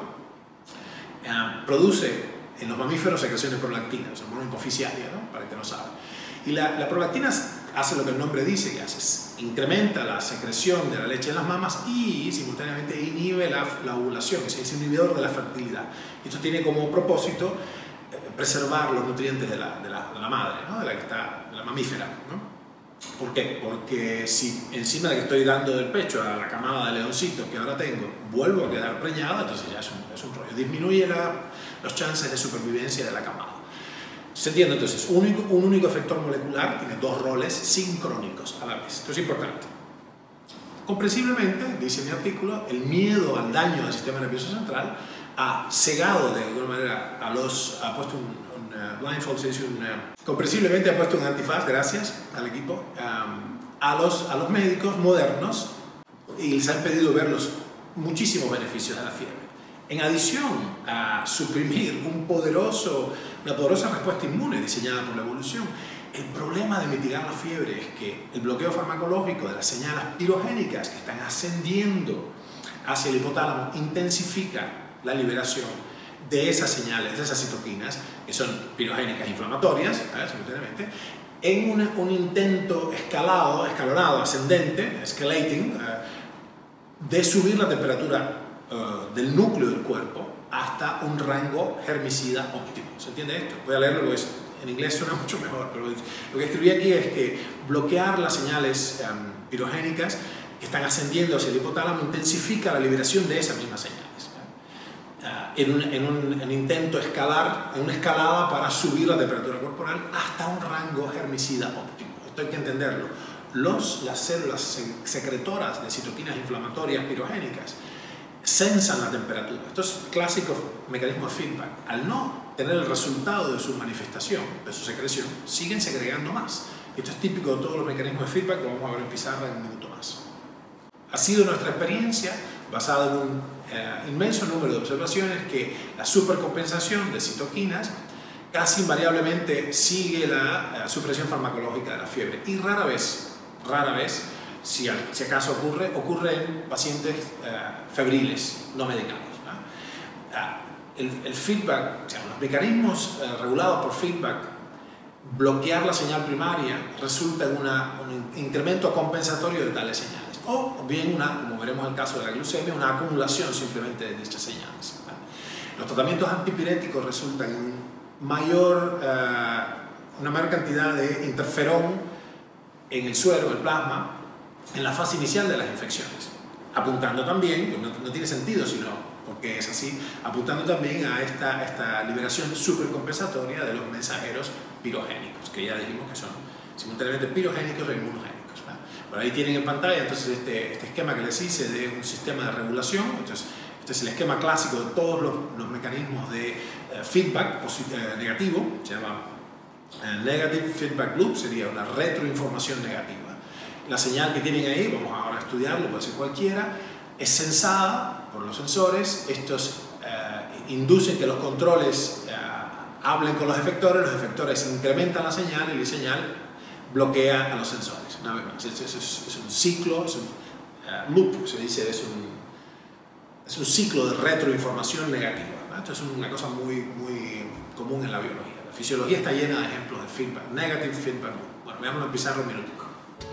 uh, produce en los mamíferos secreción de prolactina, es hormona hipoficiaria, ¿no? Para el que no sabe. Y la, la prolactina hace lo que el nombre dice que hace, incrementa la secreción de la leche en las mamas y simultáneamente inhibe la, la ovulación, es un inhibidor de la fertilidad. Esto tiene como propósito eh, preservar los nutrientes de la, de la, de la madre, ¿no? De la que está, de la mamífera, ¿no? ¿Por qué? Porque si encima de que estoy dando del pecho a la camada de leoncitos que ahora tengo, vuelvo a quedar preñada, entonces ya es un, es un rollo. Disminuye la, los chances de supervivencia de la camada. ¿Se entiende? Entonces, un único, un único efector molecular tiene dos roles sincrónicos a la vez. Esto es importante. Comprensiblemente, dice mi artículo, el miedo al daño del sistema nervioso central ha cegado de alguna manera a los... ha puesto un, un uh, blindfold, se dice un... Uh, comprensiblemente ha puesto un antifaz, gracias al equipo, um, a, los, a los médicos modernos y les han pedido ver los muchísimos beneficios de la fiebre. En adición a suprimir un poderoso, una poderosa respuesta inmune diseñada por la evolución, el problema de mitigar la fiebre es que el bloqueo farmacológico de las señales pirogénicas que están ascendiendo hacia el hipotálamo intensifica la liberación de esas señales, de esas citoquinas, que son pirogénicas inflamatorias, ¿eh? simultáneamente, en una, un intento escalado, escalonado, ascendente, escalating, uh, de subir la temperatura uh, del núcleo del cuerpo hasta un rango germicida óptimo. ¿Se entiende esto? Voy a leerlo porque es, en inglés suena mucho mejor, pero lo que escribí aquí es que bloquear las señales um, pirogénicas que están ascendiendo hacia el hipotálamo intensifica la liberación de esas mismas señales. Uh, en, un, en, un, en un intento escalar, en una escalada para subir la temperatura corporal hasta un rango germicida óptimo. Esto hay que entenderlo. Los, las células secretoras de citoquinas inflamatorias pirogénicas sensan la temperatura. Esto es clásico mecanismo de feedback. Al no tener el resultado de su manifestación, de su secreción, siguen segregando más. Esto es típico de todos los mecanismos de feedback, lo vamos a ver en pizarra en un minuto más. Ha sido nuestra experiencia, basada en un eh, inmenso número de observaciones, que la supercompensación de citoquinas casi invariablemente sigue la eh, supresión farmacológica de la fiebre. Y rara vez, rara vez, si, si acaso ocurre, ocurre en pacientes eh, febriles, no medicados, ¿no? Ah, el, el feedback, o sea, los mecanismos eh, regulados por feedback, bloquear la señal primaria resulta en una, un incremento compensatorio de tales señales. O bien, una, como veremos en el caso de la glucemia, una acumulación simplemente de dichas señales. Los tratamientos antipiréticos resultan en mayor, uh, una mayor cantidad de interferón en el suero, el plasma, en la fase inicial de las infecciones, apuntando también, no, no tiene sentido sino porque es así, apuntando también a esta, esta liberación supercompensatoria de los mensajeros pirogénicos, que ya dijimos que son simultáneamente pirogénicos e inmunogénicos. Por ahí tienen en pantalla entonces este, este esquema que les hice de un sistema de regulación. Entonces, este es el esquema clásico de todos los, los mecanismos de uh, feedback uh, negativo, se llama uh, Negative Feedback Loop, sería una retroinformación negativa. La señal que tienen ahí, vamos ahora a estudiarlo, puede ser cualquiera, es sensada por los sensores. Estos uh, inducen que los controles uh, hablen con los efectores, los efectores incrementan la señal y la señal bloquea a los sensores. Una vez más, es, es, es un ciclo, es un uh, loop, se dice, es un, es un ciclo de retroinformación negativa, ¿no? Esto es una cosa muy, muy común en la biología. La fisiología está llena de ejemplos de feedback, negative feedback loop. Bueno, veámoslo en pizarra un minutico.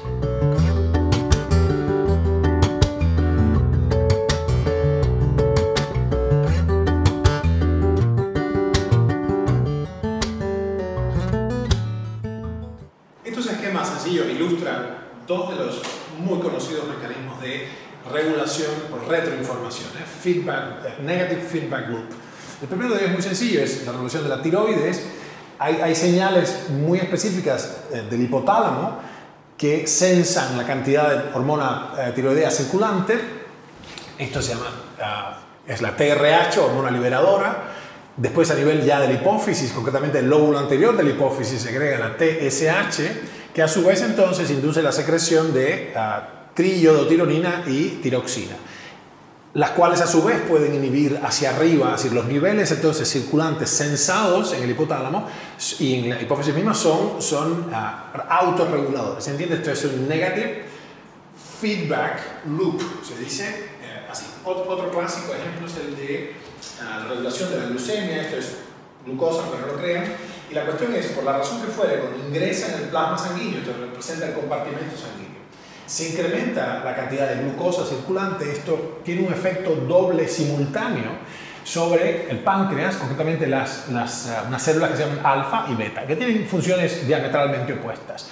Ilustran dos de los muy conocidos mecanismos de regulación por retroinformación, ¿eh? Feedback, negative feedback loop. El primero de ellos es muy sencillo, es la regulación de la tiroides. Hay, hay señales muy específicas eh, del hipotálamo que sensan la cantidad de hormona eh, tiroidea circulante. Esto se llama, uh, es la T R H, hormona liberadora. Después, a nivel ya de la hipófisis, concretamente el lóbulo anterior de la hipófisis, se agrega la T S H, que a su vez entonces induce la secreción de uh, triiodotironina y tiroxina, las cuales a su vez pueden inhibir hacia arriba, es decir, los niveles entonces circulantes sensados en el hipotálamo y en la hipófisis misma son, son uh, autorreguladores. ¿Se entiende? Esto es un negative feedback loop, se dice eh, así. Otro, otro clásico ejemplo es el de uh, la regulación de la glucemia. Esto es glucosa, pero no lo crean. Y la cuestión es, por la razón que fuere, cuando ingresa en el plasma sanguíneo, esto representa el compartimento sanguíneo, se incrementa la cantidad de glucosa circulante. Esto tiene un efecto doble simultáneo sobre el páncreas, concretamente las, las, uh, unas células que se llaman alfa y beta, que tienen funciones diametralmente opuestas.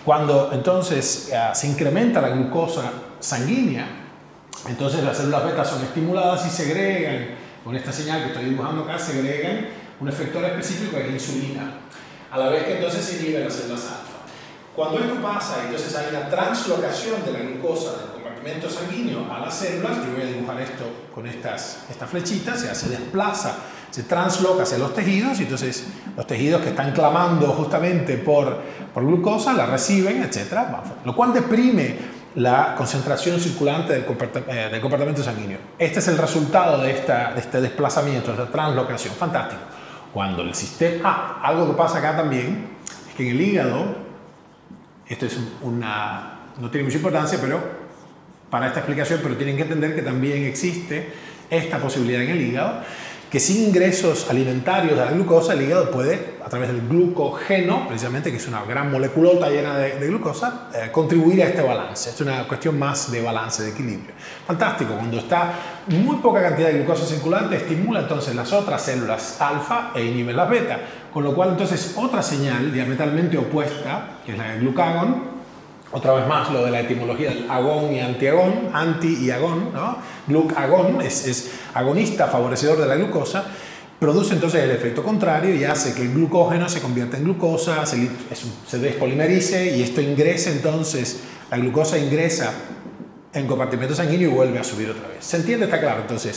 Cuando entonces uh, se incrementa la glucosa sanguínea, entonces las células beta son estimuladas y segregan, con esta señal que estoy dibujando acá, segregan un efector específico que es la insulina, a la vez que entonces se inhiben las células alfa. Cuando esto pasa, entonces hay una translocación de la glucosa del compartimento sanguíneo a las células. Yo voy a dibujar esto con estas, estas flechitas, o sea, se desplaza, se transloca hacia los tejidos, y entonces los tejidos que están clamando justamente por, por glucosa la reciben, etcétera, lo cual deprime la concentración circulante del, compart eh, del compartimento sanguíneo. Este es el resultado de, esta, de este desplazamiento, de esta translocación. Fantástico. Cuando el sistema... Ah, algo que pasa acá también es que en el hígado, esto es una, no tiene mucha importancia, pero para esta explicación, pero tienen que entender que también existe esta posibilidad en el hígado, que sin ingresos alimentarios de la glucosa, el hígado puede, a través del glucógeno, precisamente, que es una gran moleculota llena de, de glucosa, eh, contribuir a este balance. Es una cuestión más de balance, de equilibrio. Fantástico, cuando está muy poca cantidad de glucosa circulante, estimula entonces las otras células alfa e inhibe las beta, con lo cual entonces otra señal diametralmente opuesta, que es la del glucagón, otra vez más lo de la etimología del agón y antiagón, anti y agón, ¿no? Glucagón es, es agonista, favorecedor de la glucosa, produce entonces el efecto contrario y hace que el glucógeno se convierta en glucosa, se, se despolimerice, y esto ingresa entonces, la glucosa ingresa en compartimento sanguíneo y vuelve a subir otra vez. ¿Se entiende? Está claro. Entonces,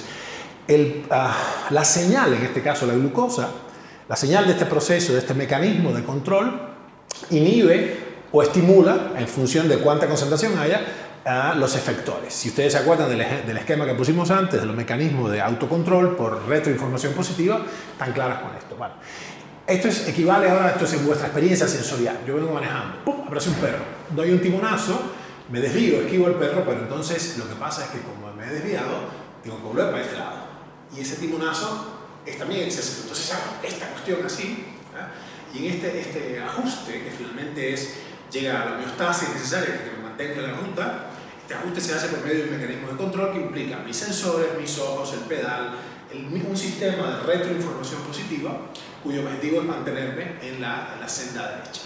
el, uh, la señal, en este caso la glucosa, la señal de este proceso, de este mecanismo de control, inhibe o estimula, en función de cuánta concentración haya, a los efectores. Si ustedes se acuerdan del, del esquema que pusimos antes, de los mecanismos de autocontrol por retroinformación positiva, están claras con esto. Bueno, esto es, equivale ahora, esto es en vuestra experiencia sensorial. Yo vengo manejando, ¡pum!, aparece un perro, doy un timonazo, me desvío, esquivo el perro, pero entonces lo que pasa es que como me he desviado, tengo que volver para este lado. Y ese timonazo es también excesivo. Entonces hago esta cuestión así, ¿eh? Y en este, este ajuste, que finalmente es, llega a la homeostasis necesaria que me mantenga en la ruta, este ajuste se hace por medio de un mecanismo de control que implica mis sensores, mis ojos, el pedal, el, un sistema de retroinformación positiva cuyo objetivo es mantenerme en la, en la senda derecha,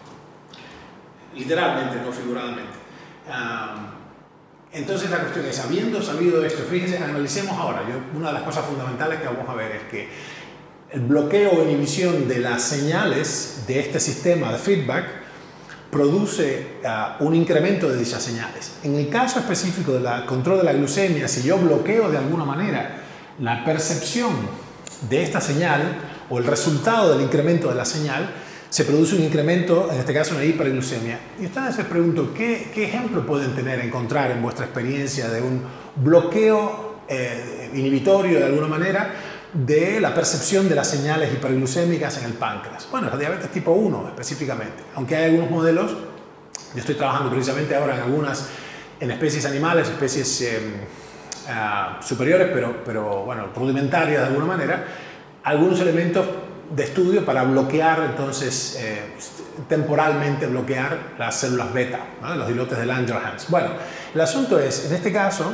¿no? Literalmente, no figuradamente. Um, entonces la cuestión es, habiendo sabido esto, fíjense, analicemos ahora. Yo, una de las cosas fundamentales que vamos a ver es que el bloqueo o inhibición de las señales de este sistema de feedback produce uh, un incremento de dichas señales. En el caso específico del control de la glucemia, si yo bloqueo de alguna manera la percepción de esta señal o el resultado del incremento de la señal, se produce un incremento, en este caso una hiperglucemia. Y ustedes les pregunto, ¿qué, qué ejemplo pueden tener, encontrar en vuestra experiencia de un bloqueo eh, inhibitorio de alguna manera de la percepción de las señales hiperglucémicas en el páncreas? Bueno, la diabetes tipo uno específicamente, aunque hay algunos modelos, yo estoy trabajando precisamente ahora en algunas, en especies animales, especies eh, uh, superiores, pero, pero bueno, rudimentarias de alguna manera, algunos elementos de estudio para bloquear, entonces, eh, temporalmente bloquear las células beta, ¿no?, los islotes de Langerhans. Bueno, el asunto es, en este caso,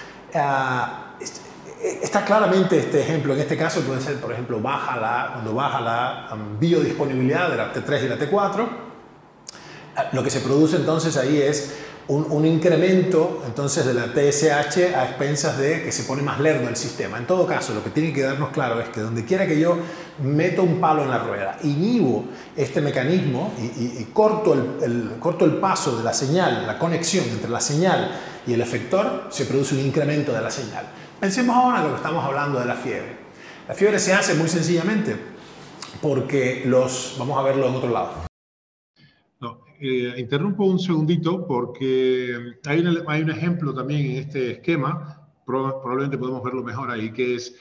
uh, está claramente este ejemplo. En este caso puede ser, por ejemplo, baja la, cuando baja la um, biodisponibilidad de la T tres y la T cuatro, uh, lo que se produce entonces ahí es un, un incremento entonces de la T S H a expensas de que se pone más lerdo el sistema. En todo caso, lo que tiene que darnos claro es que donde quiera que yo meto un palo en la rueda, inhibo este mecanismo y, y, y corto, el, el, corto el paso de la señal, la conexión entre la señal y el efector, se produce un incremento de la señal. Pensemos ahora en lo que estamos hablando de la fiebre. La fiebre se hace muy sencillamente porque los... Vamos a verlo en otro lado. No, eh, interrumpo un segundito porque hay un, hay un ejemplo también en este esquema, probablemente podemos verlo mejor ahí, que es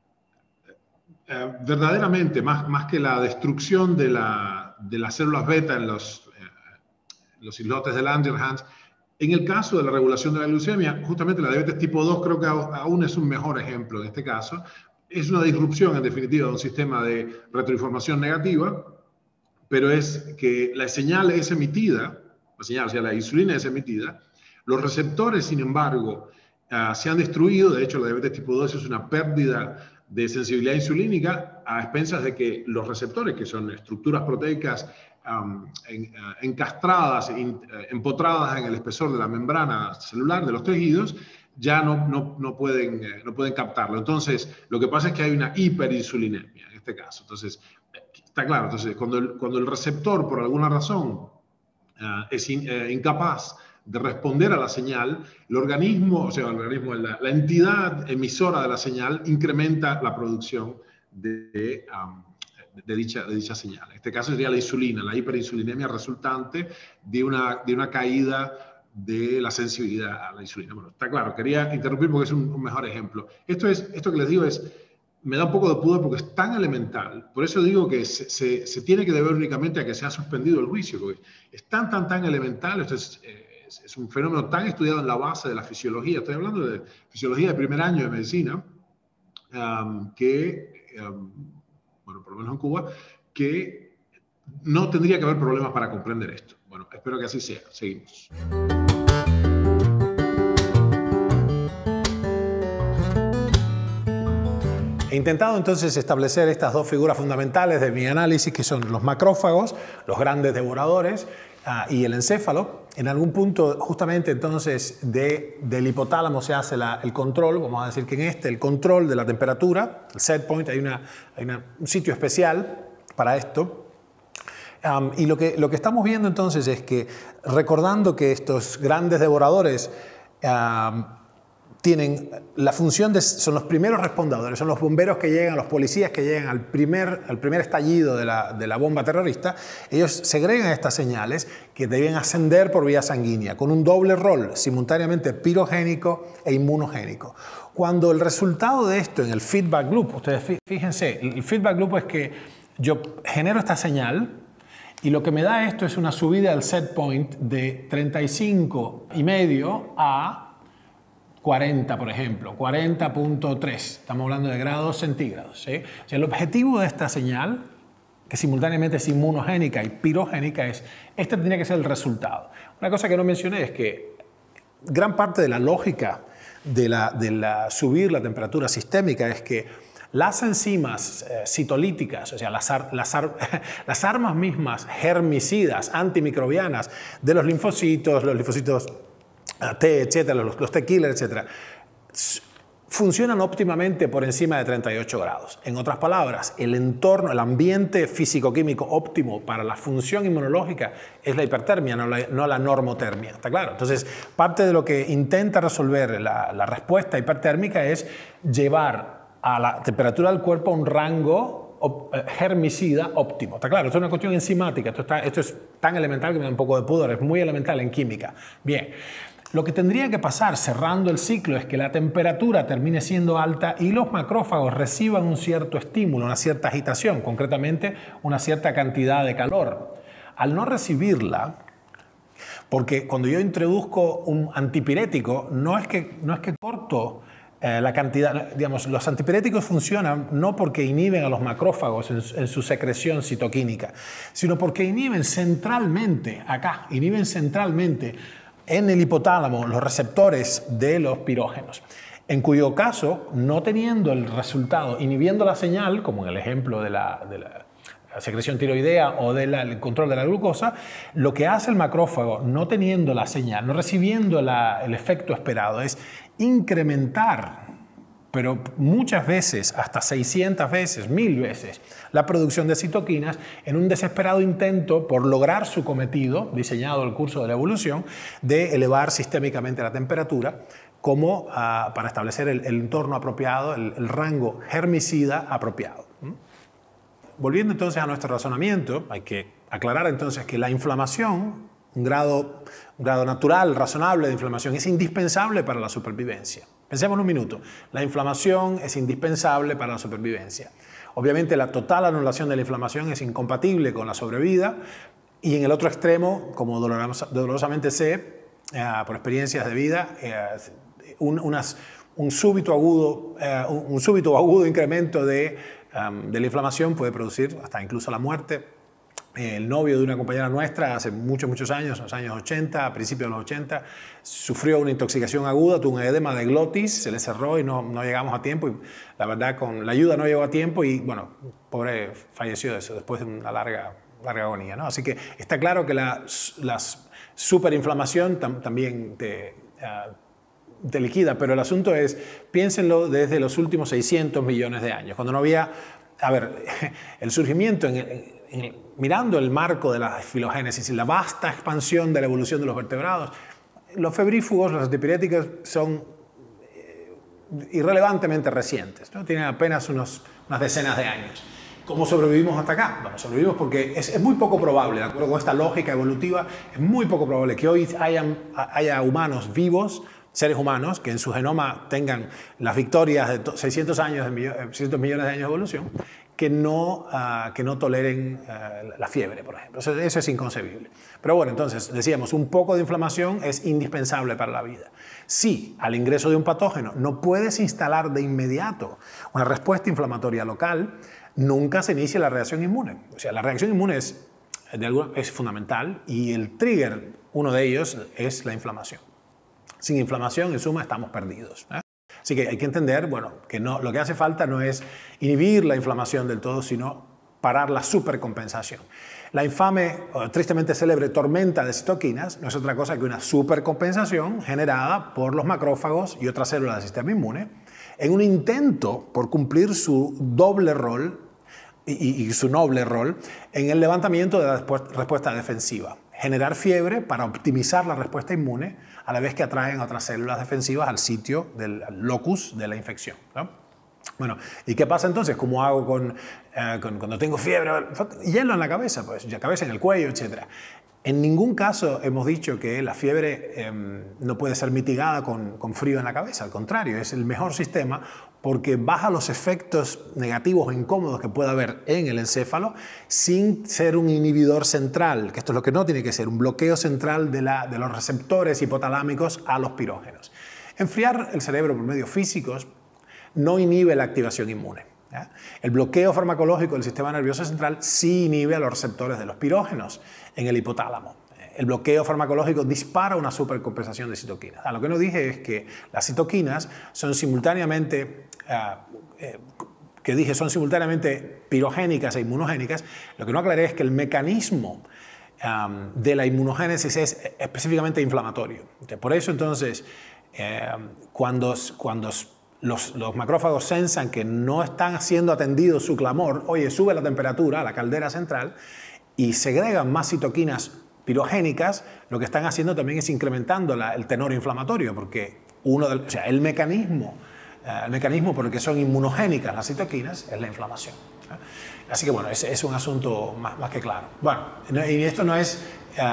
eh, verdaderamente, más, más que la destrucción de, la, de las células beta en los, eh, los islotes de Langerhans, en el caso de la regulación de la glucemia, justamente la diabetes tipo dos creo que aún es un mejor ejemplo en este caso. Es una disrupción, en definitiva, de un sistema de retroinformación negativa, pero es que la señal es emitida, la señal, o sea, la insulina es emitida, los receptores, sin embargo, uh, se han destruido. De hecho, la diabetes tipo dos es una pérdida de sensibilidad insulínica a expensas de que los receptores, que son estructuras proteicas um, en, uh, encastradas, in, uh, empotradas en el espesor de la membrana celular de los tejidos, ya no, no, no, pueden, eh, no pueden captarlo. Entonces, lo que pasa es que hay una hiperinsulinemia en este caso. Entonces, está claro, entonces, cuando el, cuando el receptor, por alguna razón, uh, es in, uh, incapaz de responder a la señal, el organismo, o sea, el organismo, la, la entidad emisora de la señal incrementa la producción de, um, de, dicha, de dicha señal. En este caso sería la insulina, la hiperinsulinemia resultante de una, de una caída de la sensibilidad a la insulina. Bueno, está claro, quería interrumpir porque es un, un mejor ejemplo. Esto, es, esto que les digo es, me da un poco de pudor porque es tan elemental. Por eso digo que se, se, se tiene que deber únicamente a que se ha suspendido el juicio, porque es tan, tan, tan elemental. Esto es, eh, es, es un fenómeno tan estudiado en la base de la fisiología. Estoy hablando de fisiología de primer año de medicina, um, que, um, bueno, por lo menos en Cuba, que no tendría que haber problemas para comprender esto. Bueno, espero que así sea. Seguimos. He intentado entonces establecer estas dos figuras fundamentales de mi análisis, que son los macrófagos, los grandes devoradores, uh, y el encéfalo. En algún punto, justamente entonces, de, del hipotálamo se hace la, el control, vamos a decir que en este, el control de la temperatura, el set point, hay, una, hay una, un sitio especial para esto. Um, y lo que, lo que estamos viendo entonces es que, recordando que estos grandes devoradores um, tienen la función de, son los primeros respondedores, son los bomberos que llegan, los policías que llegan al primer, al primer estallido de la, de la bomba terrorista, ellos segregan estas señales que deben ascender por vía sanguínea, con un doble rol, simultáneamente pirogénico e inmunogénico. Cuando el resultado de esto en el feedback loop, ustedes fíjense, el feedback loop es que yo genero esta señal y lo que me da esto es una subida al set point de treinta y cinco y medio a cuarenta, por ejemplo, cuarenta punto tres. Estamos hablando de grados centígrados, ¿sí? O sea, el objetivo de esta señal, que simultáneamente es inmunogénica y pirogénica, es, este tendría que ser el resultado. Una cosa que no mencioné es que gran parte de la lógica de, la, de la subir la temperatura sistémica es que las enzimas eh, citolíticas, o sea, las, ar, las, ar, las armas mismas germicidas, antimicrobianas de los linfocitos, los linfocitos T, etcétera, los, los T-killer, etcétera, funcionan óptimamente por encima de treinta y ocho grados. En otras palabras, el entorno, el ambiente físico-químico óptimo para la función inmunológica es la hipertermia, no la, no la normotermia. ¿Está claro? Entonces, parte de lo que intenta resolver la, la respuesta hipertérmica es llevar a la temperatura del cuerpo a un rango germicida óptimo. ¿Está claro? Esto es una cuestión enzimática. Esto, está, esto es tan elemental que me da un poco de pudor. Es muy elemental en química. Bien. Lo que tendría que pasar cerrando el ciclo es que la temperatura termine siendo alta y los macrófagos reciban un cierto estímulo, una cierta agitación, concretamente una cierta cantidad de calor. Al no recibirla, porque cuando yo introduzco un antipirético, no es que, no es que corto eh, la cantidad, digamos, los antipiréticos funcionan no porque inhiben a los macrófagos en, en su secreción citoquímica, sino porque inhiben centralmente, acá, inhiben centralmente en el hipotálamo los receptores de los pirógenos, en cuyo caso, no teniendo el resultado, inhibiendo la señal, como en el ejemplo de la, de la secreción tiroidea o del control de la glucosa, lo que hace el macrófago, no teniendo la señal, no recibiendo la, el efecto esperado, es incrementar, pero muchas veces, hasta seiscientas veces, mil veces, la producción de citoquinas en un desesperado intento por lograr su cometido, diseñado el curso de la evolución, de elevar sistémicamente la temperatura como uh, para establecer el, el entorno apropiado, el, el rango germicida apropiado. ¿Mm? Volviendo entonces a nuestro razonamiento, hay que aclarar entonces que la inflamación, un grado, un grado natural, razonable de inflamación, es indispensable para la supervivencia. Pensemos un minuto. La inflamación es indispensable para la supervivencia. Obviamente la total anulación de la inflamación es incompatible con la sobrevida y en el otro extremo, como dolorosamente sé, eh, por experiencias de vida, eh, un, unas, un, súbito agudo, eh, un, un súbito o agudo incremento de, um, de la inflamación puede producir hasta incluso la muerte. El novio de una compañera nuestra hace muchos, muchos años, en los años ochenta, a principios de los ochenta, sufrió una intoxicación aguda, tuvo un edema de glotis, se le cerró y no, no llegamos a tiempo. Y la verdad, con la ayuda no llegó a tiempo y, bueno, pobre, falleció de eso después de una larga, larga agonía, ¿no? Así que está claro que la, la superinflamación tam, también te, uh, te liquida, pero el asunto es, piénsenlo desde los últimos seiscientos millones de años, cuando no había, a ver, el surgimiento, en el, en el, mirando el marco de la filogénesis y la vasta expansión de la evolución de los vertebrados, los febrífugos, los antipiréticos son eh, irrelevantemente recientes, ¿no? Tienen apenas unos, unas decenas de años. ¿Cómo sobrevivimos hasta acá? Bueno, sobrevivimos porque es, es muy poco probable, de acuerdo con esta lógica evolutiva, es muy poco probable que hoy hayan, haya humanos vivos, seres humanos, que en su genoma tengan las victorias de seiscientos, años de, seiscientos millones de años de evolución, que no, uh, que no toleren uh, la fiebre, por ejemplo. Eso, eso es inconcebible. Pero bueno, entonces, decíamos, un poco de inflamación es indispensable para la vida. Si al ingreso de un patógeno no puedes instalar de inmediato una respuesta inflamatoria local, nunca se inicia la reacción inmune. O sea, la reacción inmune es, de alguna, es fundamental y el trigger, uno de ellos, es la inflamación. Sin inflamación, en suma, estamos perdidos, ¿eh? Así que hay que entender, bueno, que no, lo que hace falta no es inhibir la inflamación del todo, sino parar la supercompensación. La infame, o tristemente célebre tormenta de citoquinas no es otra cosa que una supercompensación generada por los macrófagos y otras células del sistema inmune en un intento por cumplir su doble rol y, y su noble rol en el levantamiento de la respuesta defensiva. Generar fiebre para optimizar la respuesta inmune a la vez que atraen a otras células defensivas al sitio del locus de la infección, ¿no? Bueno, ¿y qué pasa entonces? ¿Cómo hago con, eh, con, cuando tengo fiebre? Hielo en la cabeza, pues, ya cabeza en el cuello, etcétera. En ningún caso hemos dicho que la fiebre eh, no puede ser mitigada con, con frío en la cabeza. Al contrario, es el mejor sistema porque baja los efectos negativos o incómodos que pueda haber en el encéfalo sin ser un inhibidor central, que esto es lo que no tiene que ser, un bloqueo central de, la, de los receptores hipotalámicos a los pirógenos. Enfriar el cerebro por medios físicos no inhibe la activación inmune. ¿Ya? El bloqueo farmacológico del sistema nervioso central sí inhibe a los receptores de los pirógenos en el hipotálamo. El bloqueo farmacológico dispara una supercompensación de citoquinas. Ah, lo que no dije es que las citoquinas son simultáneamente, uh, eh, que dije son simultáneamente pirogénicas e inmunogénicas. Lo que no aclaré es que el mecanismo um, de la inmunogénesis es específicamente inflamatorio. Por eso entonces, eh, cuando, cuando Los, los macrófagos sensan que no están siendo atendido su clamor, oye, sube la temperatura a la caldera central y segregan más citoquinas pirogénicas, lo que están haciendo también es incrementando la, el tenor inflamatorio, porque uno del, o sea, el, mecanismo, eh, el mecanismo por el que son inmunogénicas las citoquinas es la inflamación, ¿eh? Así que bueno, es, es un asunto más, más que claro. Bueno, y esto no es...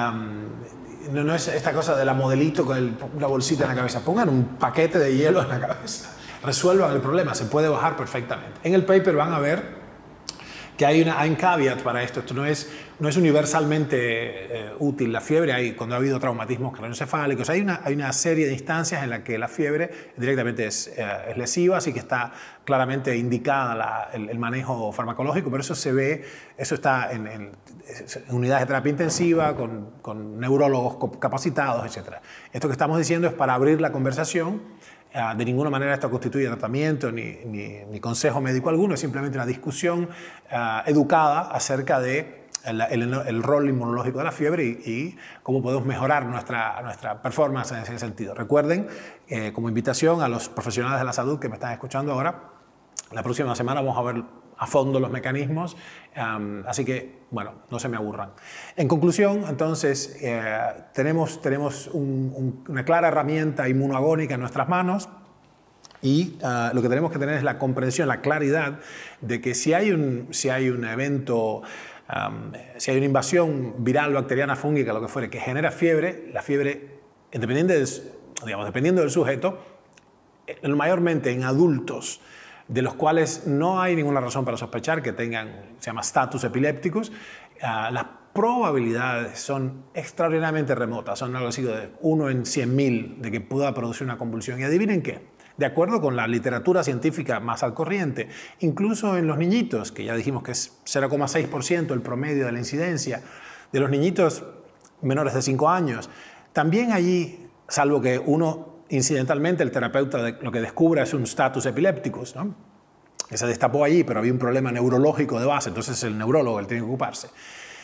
Um, no, no es esta cosa de la modelito con el, una bolsita en la cabeza. Pongan un paquete de hielo en la cabeza. Resuelvan el problema, se puede bajar perfectamente. En el paper van a ver que hay, una, hay un caveat para esto. Esto no es, no es universalmente eh, útil. La fiebre, hay, cuando ha habido traumatismos craneoencefálicos, hay una, hay una serie de instancias en las que la fiebre directamente es, eh, es lesiva, así que está claramente indicada la, el, el manejo farmacológico, pero eso se ve, eso está en, en, en unidades de terapia intensiva, con, con neurólogos capacitados, etcétera. Esto que estamos diciendo es para abrir la conversación. Uh, de ninguna manera esto constituye tratamiento ni, ni, ni consejo médico alguno, es simplemente una discusión uh, educada acerca de el, el, el rol inmunológico de la fiebre y, y cómo podemos mejorar nuestra, nuestra performance en ese sentido. Recuerden, eh, como invitación a los profesionales de la salud que me están escuchando ahora, la próxima semana vamos a ver a fondo los mecanismos, um, así que, bueno, no se me aburran. En conclusión, entonces, eh, tenemos, tenemos un, un, una clara herramienta inmunoagónica en nuestras manos y uh, lo que tenemos que tener es la comprensión, la claridad de que si hay un, si hay un evento, um, si hay una invasión viral, bacteriana, fúngica, lo que fuere, que genera fiebre, la fiebre, dependiendo del, digamos, dependiendo del sujeto, mayormente en adultos, de los cuales no hay ninguna razón para sospechar que tengan, se llama status epilépticos, uh, las probabilidades son extraordinariamente remotas, son algo así de uno en cien mil de que pueda producir una convulsión. Y adivinen qué, de acuerdo con la literatura científica más al corriente, incluso en los niñitos, que ya dijimos que es cero coma seis por ciento el promedio de la incidencia, de los niñitos menores de cinco años, también allí, salvo que uno incidentalmente el terapeuta de, lo que descubra es un status epilépticos, ¿no? Que se destapó allí, pero había un problema neurológico de base, entonces el neurólogo él tiene que ocuparse.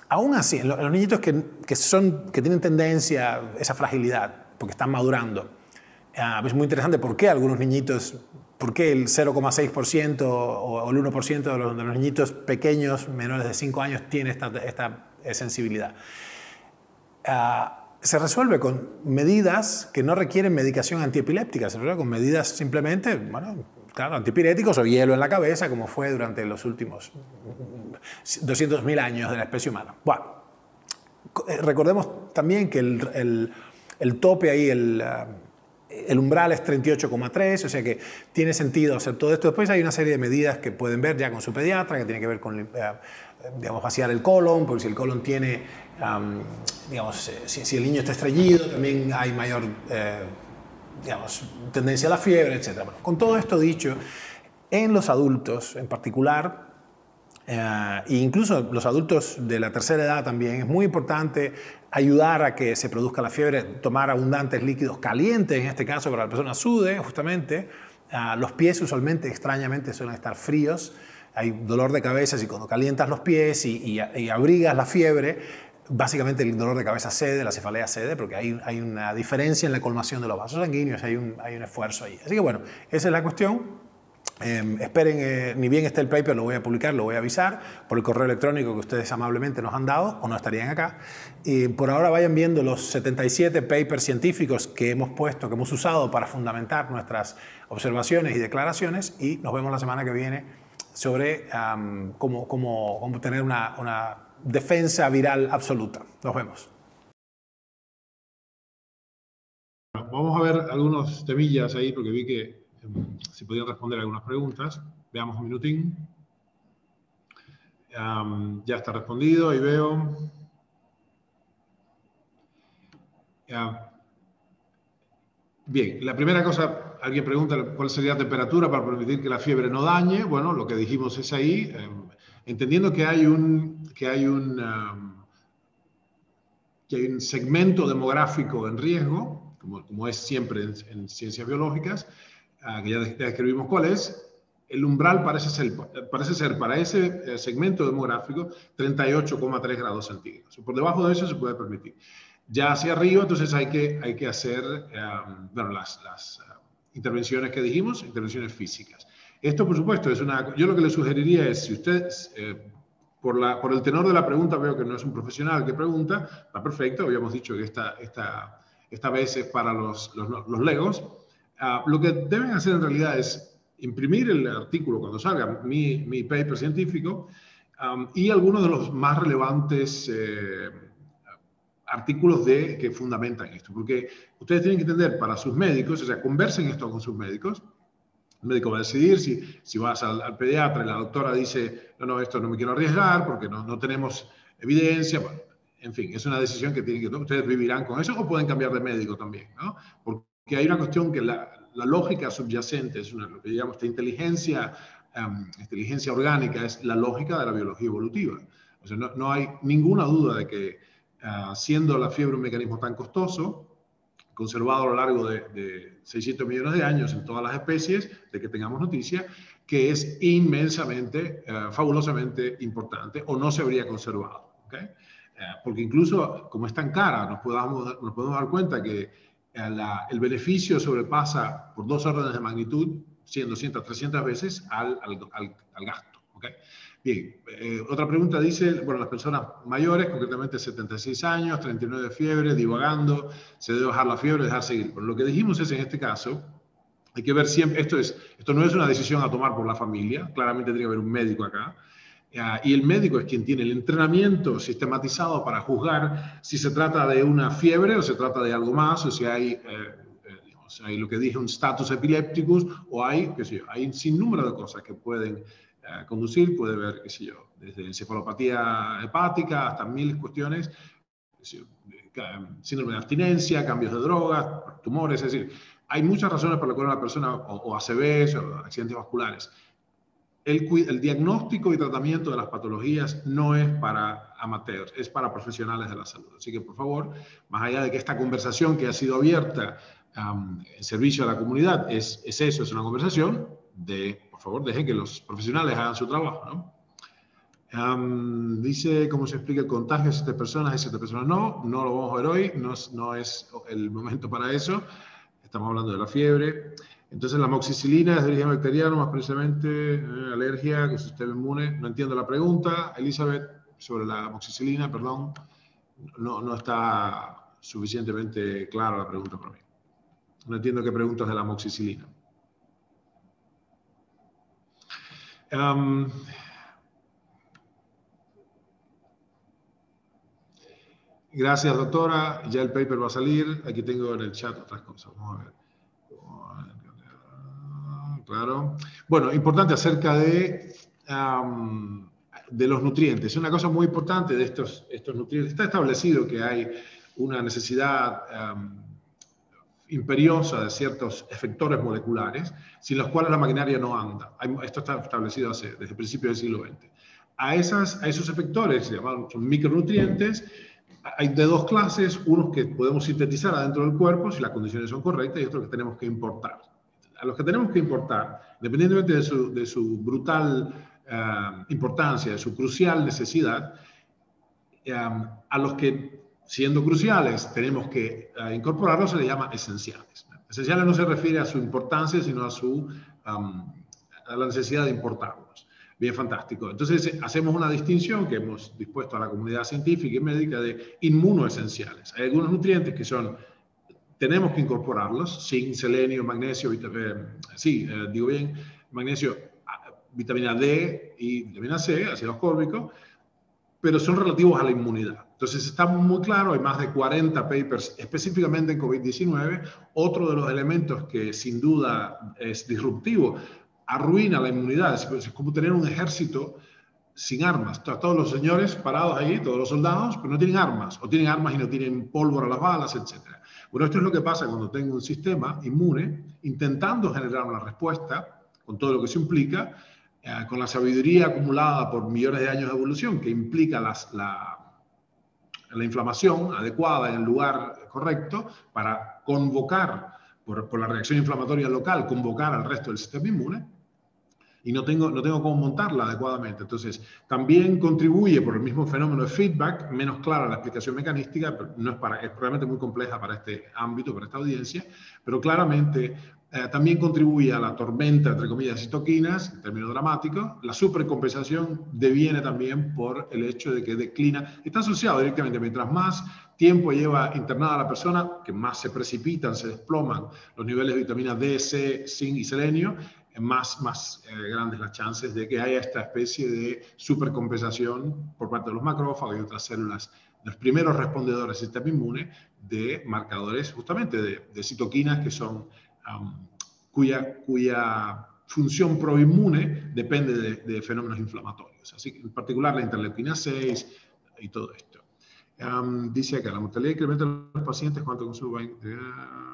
Aún así, los, los niñitos que, que, son, que tienen tendencia a esa fragilidad, porque están madurando, uh, es muy interesante por qué algunos niñitos, por qué el cero coma seis por ciento o, o el uno por ciento de los, de los niñitos pequeños, menores de cinco años, tiene esta, esta sensibilidad. Uh, se resuelve con medidas que no requieren medicación antiepiléptica, se resuelve con medidas simplemente, bueno, claro, antipiréticos o hielo en la cabeza, como fue durante los últimos doscientos mil años de la especie humana. Bueno, recordemos también que el, el, el tope ahí, el, el umbral es treinta y ocho coma tres, o sea que tiene sentido hacer todo esto. Después hay una serie de medidas que pueden ver ya con su pediatra, que tiene que ver con, eh, digamos, vaciar el colon, porque si el colon tiene, um, digamos, si, si el niño está estreñido, también hay mayor... Eh, digamos, tendencia a la fiebre, etcétera. Bueno, con todo esto dicho, en los adultos en particular, eh, e incluso los adultos de la tercera edad también, es muy importante ayudar a que se produzca la fiebre, tomar abundantes líquidos calientes, en este caso para la persona sude, justamente. Uh, los pies usualmente, extrañamente, suelen estar fríos. Hay dolor de cabeza y cuando calientas los pies y, y, y abrigas la fiebre, básicamente el dolor de cabeza cede, la cefalea cede, porque hay, hay una diferencia en la colmación de los vasos sanguíneos, hay un, hay un esfuerzo ahí. Así que bueno, esa es la cuestión. Eh, esperen, eh, ni bien esté el paper, lo voy a publicar, lo voy a avisar por el correo electrónico que ustedes amablemente nos han dado, o no estarían acá. Y por ahora vayan viendo los setenta y siete papers científicos que hemos puesto, que hemos usado para fundamentar nuestras observaciones y declaraciones, y nos vemos la semana que viene sobre um, cómo, cómo, cómo tener una... una defensa viral absoluta. Nos vemos. Vamos a ver algunos temillas ahí, porque vi que eh, se podían responder algunas preguntas. Veamos un minutín. Um, ya está respondido, ahí veo. Uh, bien, la primera cosa, alguien pregunta cuál sería la temperatura para permitir que la fiebre no dañe. Bueno, lo que dijimos es ahí. Eh, entendiendo que hay un, que hay un, um, que hay un segmento demográfico en riesgo, como, como es siempre en, en ciencias biológicas, uh, que ya, ya describimos cuál es, el umbral parece ser, parece ser para ese eh, segmento demográfico treinta y ocho coma tres grados centígrados. Por debajo de eso se puede permitir. Ya hacia arriba, entonces hay que, hay que hacer um, bueno, las, las uh, intervenciones que dijimos, intervenciones físicas. Esto, por supuesto, es una... Yo lo que le sugeriría es, si usted, eh, por, la, por el tenor de la pregunta, veo que no es un profesional que pregunta, está perfecto, habíamos dicho que esta, esta, esta vez es para los, los, los legos. Uh, lo que deben hacer en realidad es imprimir el artículo cuando salga, mi, mi paper científico, um, y algunos de los más relevantes eh, artículos de, que fundamentan esto. Porque ustedes tienen que entender, para sus médicos, o sea, conversen esto con sus médicos. El médico va a decidir si, si vas al, al pediatra y la doctora dice, no, no, esto no me quiero arriesgar porque no, no tenemos evidencia. Bueno, en fin, es una decisión que tienen que tomar. Ustedes vivirán con eso o pueden cambiar de médico también, ¿no? Porque hay una cuestión que la, la lógica subyacente, es una, lo que llamamos esta inteligencia, um, inteligencia orgánica, es la lógica de la biología evolutiva. O sea, no, no hay ninguna duda de que uh, siendo la fiebre un mecanismo tan costoso, conservado a lo largo de, de seiscientos millones de años en todas las especies, de que tengamos noticia, que es inmensamente, uh, fabulosamente importante, o no se habría conservado. ¿Okay? Uh, porque incluso, como es tan cara, nos podemos, nos podemos dar cuenta que uh, la, el beneficio sobrepasa por dos órdenes de magnitud, cien, doscientas, trescientas veces al, al, al, al gasto. ¿Okay? Bien, eh, otra pregunta dice, bueno, las personas mayores, concretamente setenta y seis años, treinta y nueve de fiebre, divagando, se debe bajar la fiebre, dejar seguir. Pero lo que dijimos es, en este caso, hay que ver siempre, esto, es, esto no es una decisión a tomar por la familia, claramente tiene que haber un médico acá, uh, y el médico es quien tiene el entrenamiento sistematizado para juzgar si se trata de una fiebre o se trata de algo más, o si hay... Eh, eh, digamos, hay lo que dije, un status epilépticus, o hay, qué sé yo, hay un sinnúmero de cosas que pueden a conducir, puede ver, qué sé yo, desde encefalopatía hepática hasta mil cuestiones, sé yo, síndrome de abstinencia, cambios de drogas, tumores, es decir, hay muchas razones por las cuales una persona, o, o A C Vs, o accidentes vasculares. El, el diagnóstico y tratamiento de las patologías no es para amateurs, es para profesionales de la salud. Así que, por favor, más allá de que esta conversación que ha sido abierta um, en servicio a la comunidad, es, es eso, es una conversación de... Por favor, dejen que los profesionales hagan su trabajo, ¿no? Um, dice cómo se explica el contagio de siete personas y siete personas no. No lo vamos a ver hoy, no es, no es el momento para eso. Estamos hablando de la fiebre. Entonces la amoxicilina es de origen bacteriano, más precisamente eh, alergia, que sistema inmune. No entiendo la pregunta, Elizabeth, sobre la amoxicilina, perdón. No, no está suficientemente clara la pregunta para mí. No entiendo qué preguntas de la amoxicilina. Um, gracias, doctora. Ya el paper va a salir. Aquí tengo en el chat otras cosas. Vamos a ver. Claro. Bueno, importante acerca de, um, de los nutrientes. Una cosa muy importante de estos, estos nutrientes. Está establecido que hay una necesidad um, imperiosa de ciertos efectores moleculares, sin los cuales la maquinaria no anda. Esto está establecido hace, desde el principio del siglo veinte. A, esas, a esos efectores, se llaman, son micronutrientes, hay de dos clases, unos que podemos sintetizar adentro del cuerpo, si las condiciones son correctas, y otros que tenemos que importar. A los que tenemos que importar, independientemente de su, de su brutal uh, importancia, de su crucial necesidad, um, a los que, siendo cruciales, tenemos que uh, incorporarlos, se les llama esenciales. Esenciales no se refiere a su importancia, sino a, su, um, a la necesidad de importarlos. Bien, fantástico. Entonces, hacemos una distinción que hemos dispuesto a la comunidad científica y médica de inmunoesenciales. Hay algunos nutrientes que son, tenemos que incorporarlos, zinc, selenio, magnesio, eh, sí, eh, digo bien, magnesio, vitamina D y vitamina C, ácido ascórbico, pero son relativos a la inmunidad. Entonces, está muy claro, hay más de cuarenta papers específicamente en COVID diecinueve. Otro de los elementos que sin duda es disruptivo, arruina la inmunidad, es como tener un ejército sin armas. Todos los señores parados ahí, todos los soldados, pero no tienen armas, o tienen armas y no tienen pólvora a las balas, etcétera. Bueno, esto es lo que pasa cuando tengo un sistema inmune intentando generar una respuesta, con todo lo que eso implica, eh, con la sabiduría acumulada por millones de años de evolución, que implica las, la, la inflamación adecuada en el lugar correcto para convocar, por, por la reacción inflamatoria local, convocar al resto del sistema inmune, y no tengo, no tengo cómo montarla adecuadamente. Entonces, también contribuye por el mismo fenómeno de feedback, menos clara la explicación mecanística, pero no es, para, es realmente muy compleja para este ámbito, para esta audiencia, pero claramente eh, también contribuye a la tormenta, entre comillas, de citoquinas, en términos dramáticos. La supercompensación deviene también por el hecho de que declina, está asociado directamente, mientras más tiempo lleva internada la persona, que más se precipitan, se desploman los niveles de vitamina D, C, zinc y selenio, más, más eh, grandes las chances de que haya esta especie de supercompensación por parte de los macrófagos y otras células, de los primeros respondedores del sistema inmune, de marcadores justamente de, de citoquinas que son, um, cuya, cuya función proinmune depende de, de fenómenos inflamatorios. Así que en particular la interleuquina seis y todo esto. Um, dice acá, la mortalidad incrementa en los pacientes cuando consumen... Uh,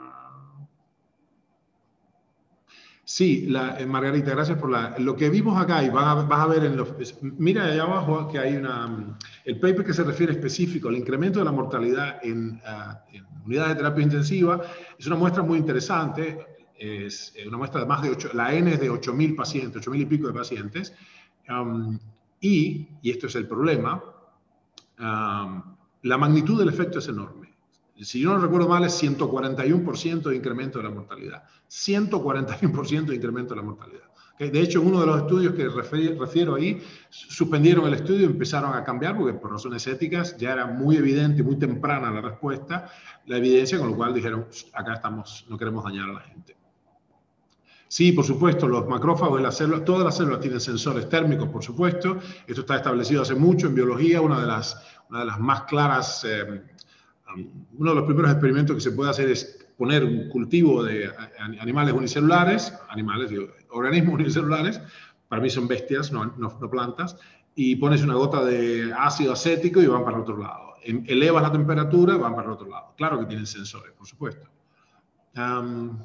Sí, la, eh, Margarita, gracias por la, lo que vimos acá y vas a, vas a ver en los... Mira allá abajo que hay una... El paper que se refiere específico al incremento de la mortalidad en, uh, en unidades de terapia intensiva es una muestra muy interesante, es una muestra de más de ocho, la N es de ocho mil pacientes, ocho mil y pico de pacientes, um, y, y esto es el problema, um, la magnitud del efecto es enorme. Si yo no recuerdo mal, es ciento cuarenta y uno por ciento de incremento de la mortalidad. ciento cuarenta y uno por ciento de incremento de la mortalidad. ¿Okay? De hecho, uno de los estudios que refiero, refiero ahí, suspendieron el estudio y empezaron a cambiar porque por razones éticas ya era muy evidente, muy temprana la respuesta, la evidencia, con lo cual dijeron, acá estamos, no queremos dañar a la gente. Sí, por supuesto, los macrófagos de las células, todas las células tienen sensores térmicos, por supuesto. Esto está establecido hace mucho en biología, una de las, una de las más claras... Eh, Uno de los primeros experimentos que se puede hacer es poner un cultivo de animales unicelulares, animales, digo, organismos unicelulares, para mí son bestias, no, no, no plantas, y pones una gota de ácido acético y van para el otro lado. Elevas la temperatura, van para el otro lado. Claro que tienen sensores, por supuesto. Um,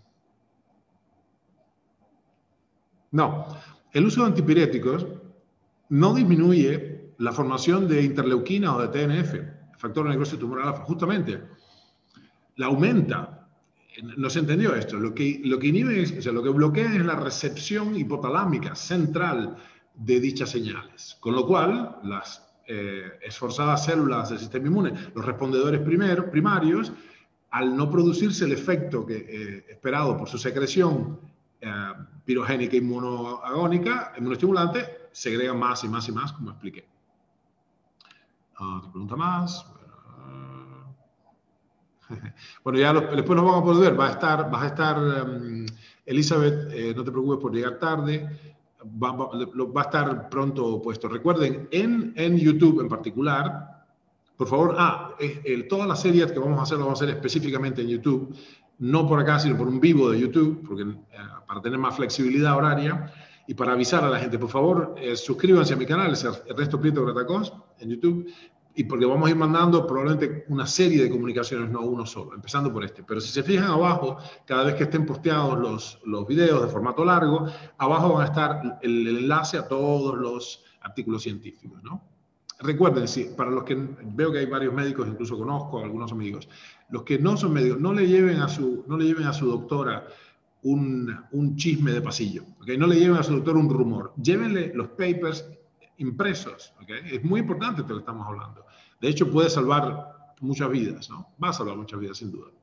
no, el uso de antipiréticos no disminuye la formación de interleuquina o de T N F. Factor de necrosis tumoral alfa, justamente, la aumenta. No se entendió esto. Lo que, lo que inhibe, es, o sea, lo que bloquea es la recepción hipotalámica central de dichas señales. Con lo cual, las eh, esforzadas células del sistema inmune, los respondedores primero, primarios, al no producirse el efecto que, eh, esperado por su secreción eh, pirogénica inmunoagónica, inmunoestimulante, segregan más y más y más, como expliqué. Uh, otra pregunta más. Bueno, ya lo, después nos vamos a poder ver. Va a estar, va a estar um, Elizabeth, eh, no te preocupes por llegar tarde. Va, va, va a estar pronto puesto. Recuerden, en, en YouTube en particular, por favor, ah, el, todas las series que vamos a hacer, las vamos a hacer específicamente en YouTube, no por acá, sino por un vivo de YouTube, porque, eh, para tener más flexibilidad horaria y para avisar a la gente. Por favor, eh, suscríbanse a mi canal, es Ernesto Prieto Gratacós, en YouTube, y porque vamos a ir mandando probablemente una serie de comunicaciones, no uno solo, empezando por este. Pero si se fijan abajo, cada vez que estén posteados los, los videos de formato largo, abajo van a estar el, el enlace a todos los artículos científicos, ¿no? Recuerden, sí, para los que veo que hay varios médicos, incluso conozco a algunos amigos, los que no son médicos, no le lleven a su, no le lleven a su doctora un, un chisme de pasillo, ¿okay? No le lleven a su doctor un rumor, llévenle los papers impresos, ¿okay? Es muy importante esto que estamos hablando. De hecho, puede salvar muchas vidas, ¿no? Va a salvar muchas vidas, sin duda.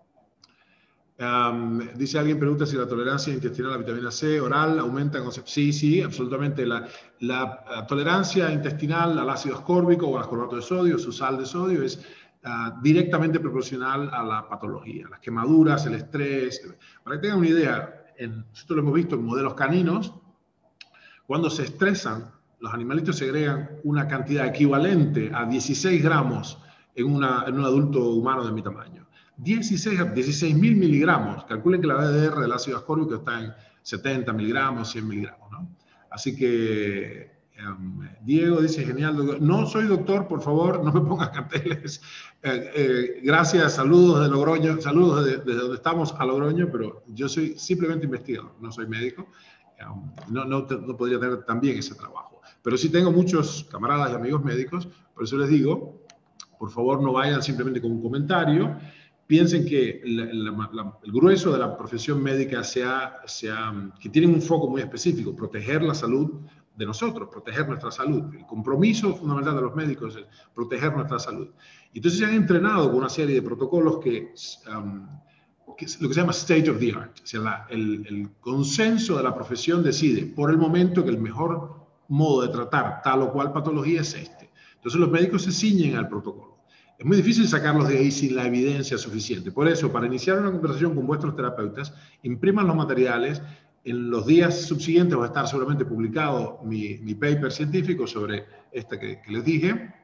Um, dice alguien, pregunta si la tolerancia intestinal a la vitamina C oral aumenta con... Sí, sí, absolutamente. La, la, la tolerancia intestinal al ácido ascórbico o al ascorbato de sodio, su sal de sodio, es uh, directamente proporcional a la patología, las quemaduras, el estrés. Para que tengan una idea, en, esto lo hemos visto en modelos caninos, cuando se estresan, los animalitos segregan una cantidad equivalente a dieciséis gramos en, una, en un adulto humano de mi tamaño. dieciséis mil miligramos. Calculen que la B D R del ácido ascórbico está en setenta miligramos, cien miligramos, ¿no? Así que, um, Diego dice, genial, doctor. No soy doctor, por favor, no me pongas carteles. Eh, eh, gracias, saludos de Logroño, saludos desde de donde estamos a Logroño, pero yo soy simplemente investigador, no soy médico. Um, no, no, no podría tener también ese trabajo. Pero sí tengo muchos camaradas y amigos médicos, por eso les digo, por favor no vayan simplemente con un comentario. Piensen que la, la, la, el grueso de la profesión médica sea, sea, que tiene un foco muy específico, proteger la salud de nosotros, proteger nuestra salud. El compromiso fundamental de los médicos es proteger nuestra salud. Y entonces se han entrenado con una serie de protocolos que, um, que es lo que se llama state of the art. O sea, la, el, el consenso de la profesión decide por el momento que el mejor modo de tratar tal o cual patología es este. Entonces los médicos se ciñen al protocolo. Es muy difícil sacarlos de ahí sin la evidencia suficiente. Por eso, para iniciar una conversación con vuestros terapeutas, impriman los materiales. En los días subsiguientes va a estar seguramente publicado mi, mi paper científico sobre esta que, que les dije.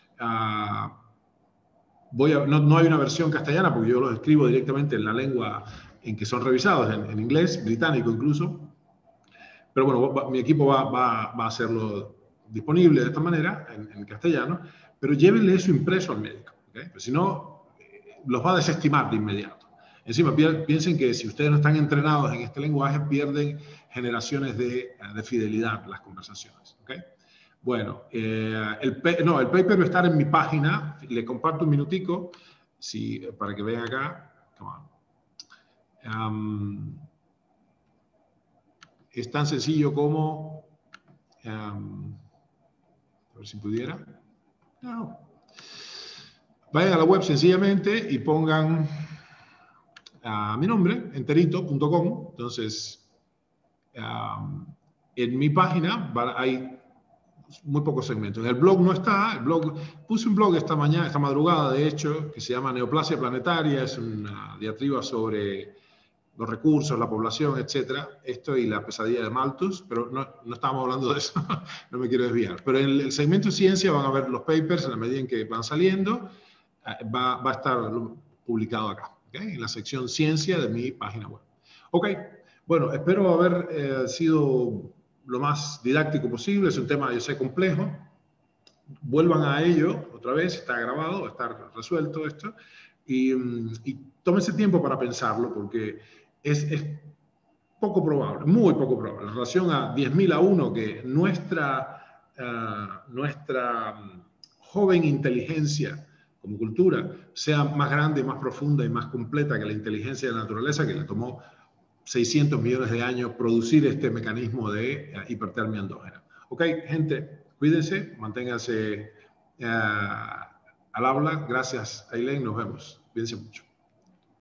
Uh, voy a, no, no hay una versión castellana porque yo los escribo directamente en la lengua en que son revisados, en, en inglés, británico incluso. Pero bueno, va, mi equipo va, va, va a hacerlo disponible de esta manera, en, en castellano, pero llévenle eso impreso al médico, ¿okay? Pues si no, los va a desestimar de inmediato. Encima, piensen que si ustedes no están entrenados en este lenguaje, pierden generaciones de, de fidelidad en las conversaciones, ¿okay? Bueno, eh, el, no, el paper va a estar en mi página, le comparto un minutico, si, para que vean acá. Come on. Um, Es tan sencillo como, um, a ver si pudiera, no. Vayan a la web sencillamente y pongan uh, mi nombre, enterito punto com. Entonces, um, en mi página hay muy pocos segmentos. En el blog no está, el blog, puse un blog esta mañana, esta madrugada, de hecho, que se llama Neoplasia Planetaria, es una diatriba sobre los recursos, la población, etcétera. Esto y la pesadilla de Malthus, pero no, no estamos hablando de eso, no me quiero desviar. Pero en el segmento de ciencia van a ver los papers en la medida en que van saliendo, va, va a estar publicado acá, ¿okay? En la sección ciencia de mi página web. Ok, bueno, espero haber eh, sido lo más didáctico posible, es un tema, yo sé, complejo. Vuelvan a ello otra vez, está grabado, va a estar resuelto esto, y, y tómense tiempo para pensarlo, porque Es, es poco probable, muy poco probable, en relación a diez mil a uno, que nuestra, uh, nuestra um, joven inteligencia como cultura sea más grande, más profunda y más completa que la inteligencia de la naturaleza, que le tomó seiscientos millones de años producir este mecanismo de uh, hipertermia endógena. Ok, gente, cuídense, manténganse uh, al habla. Gracias, Aileen, nos vemos. Cuídense mucho.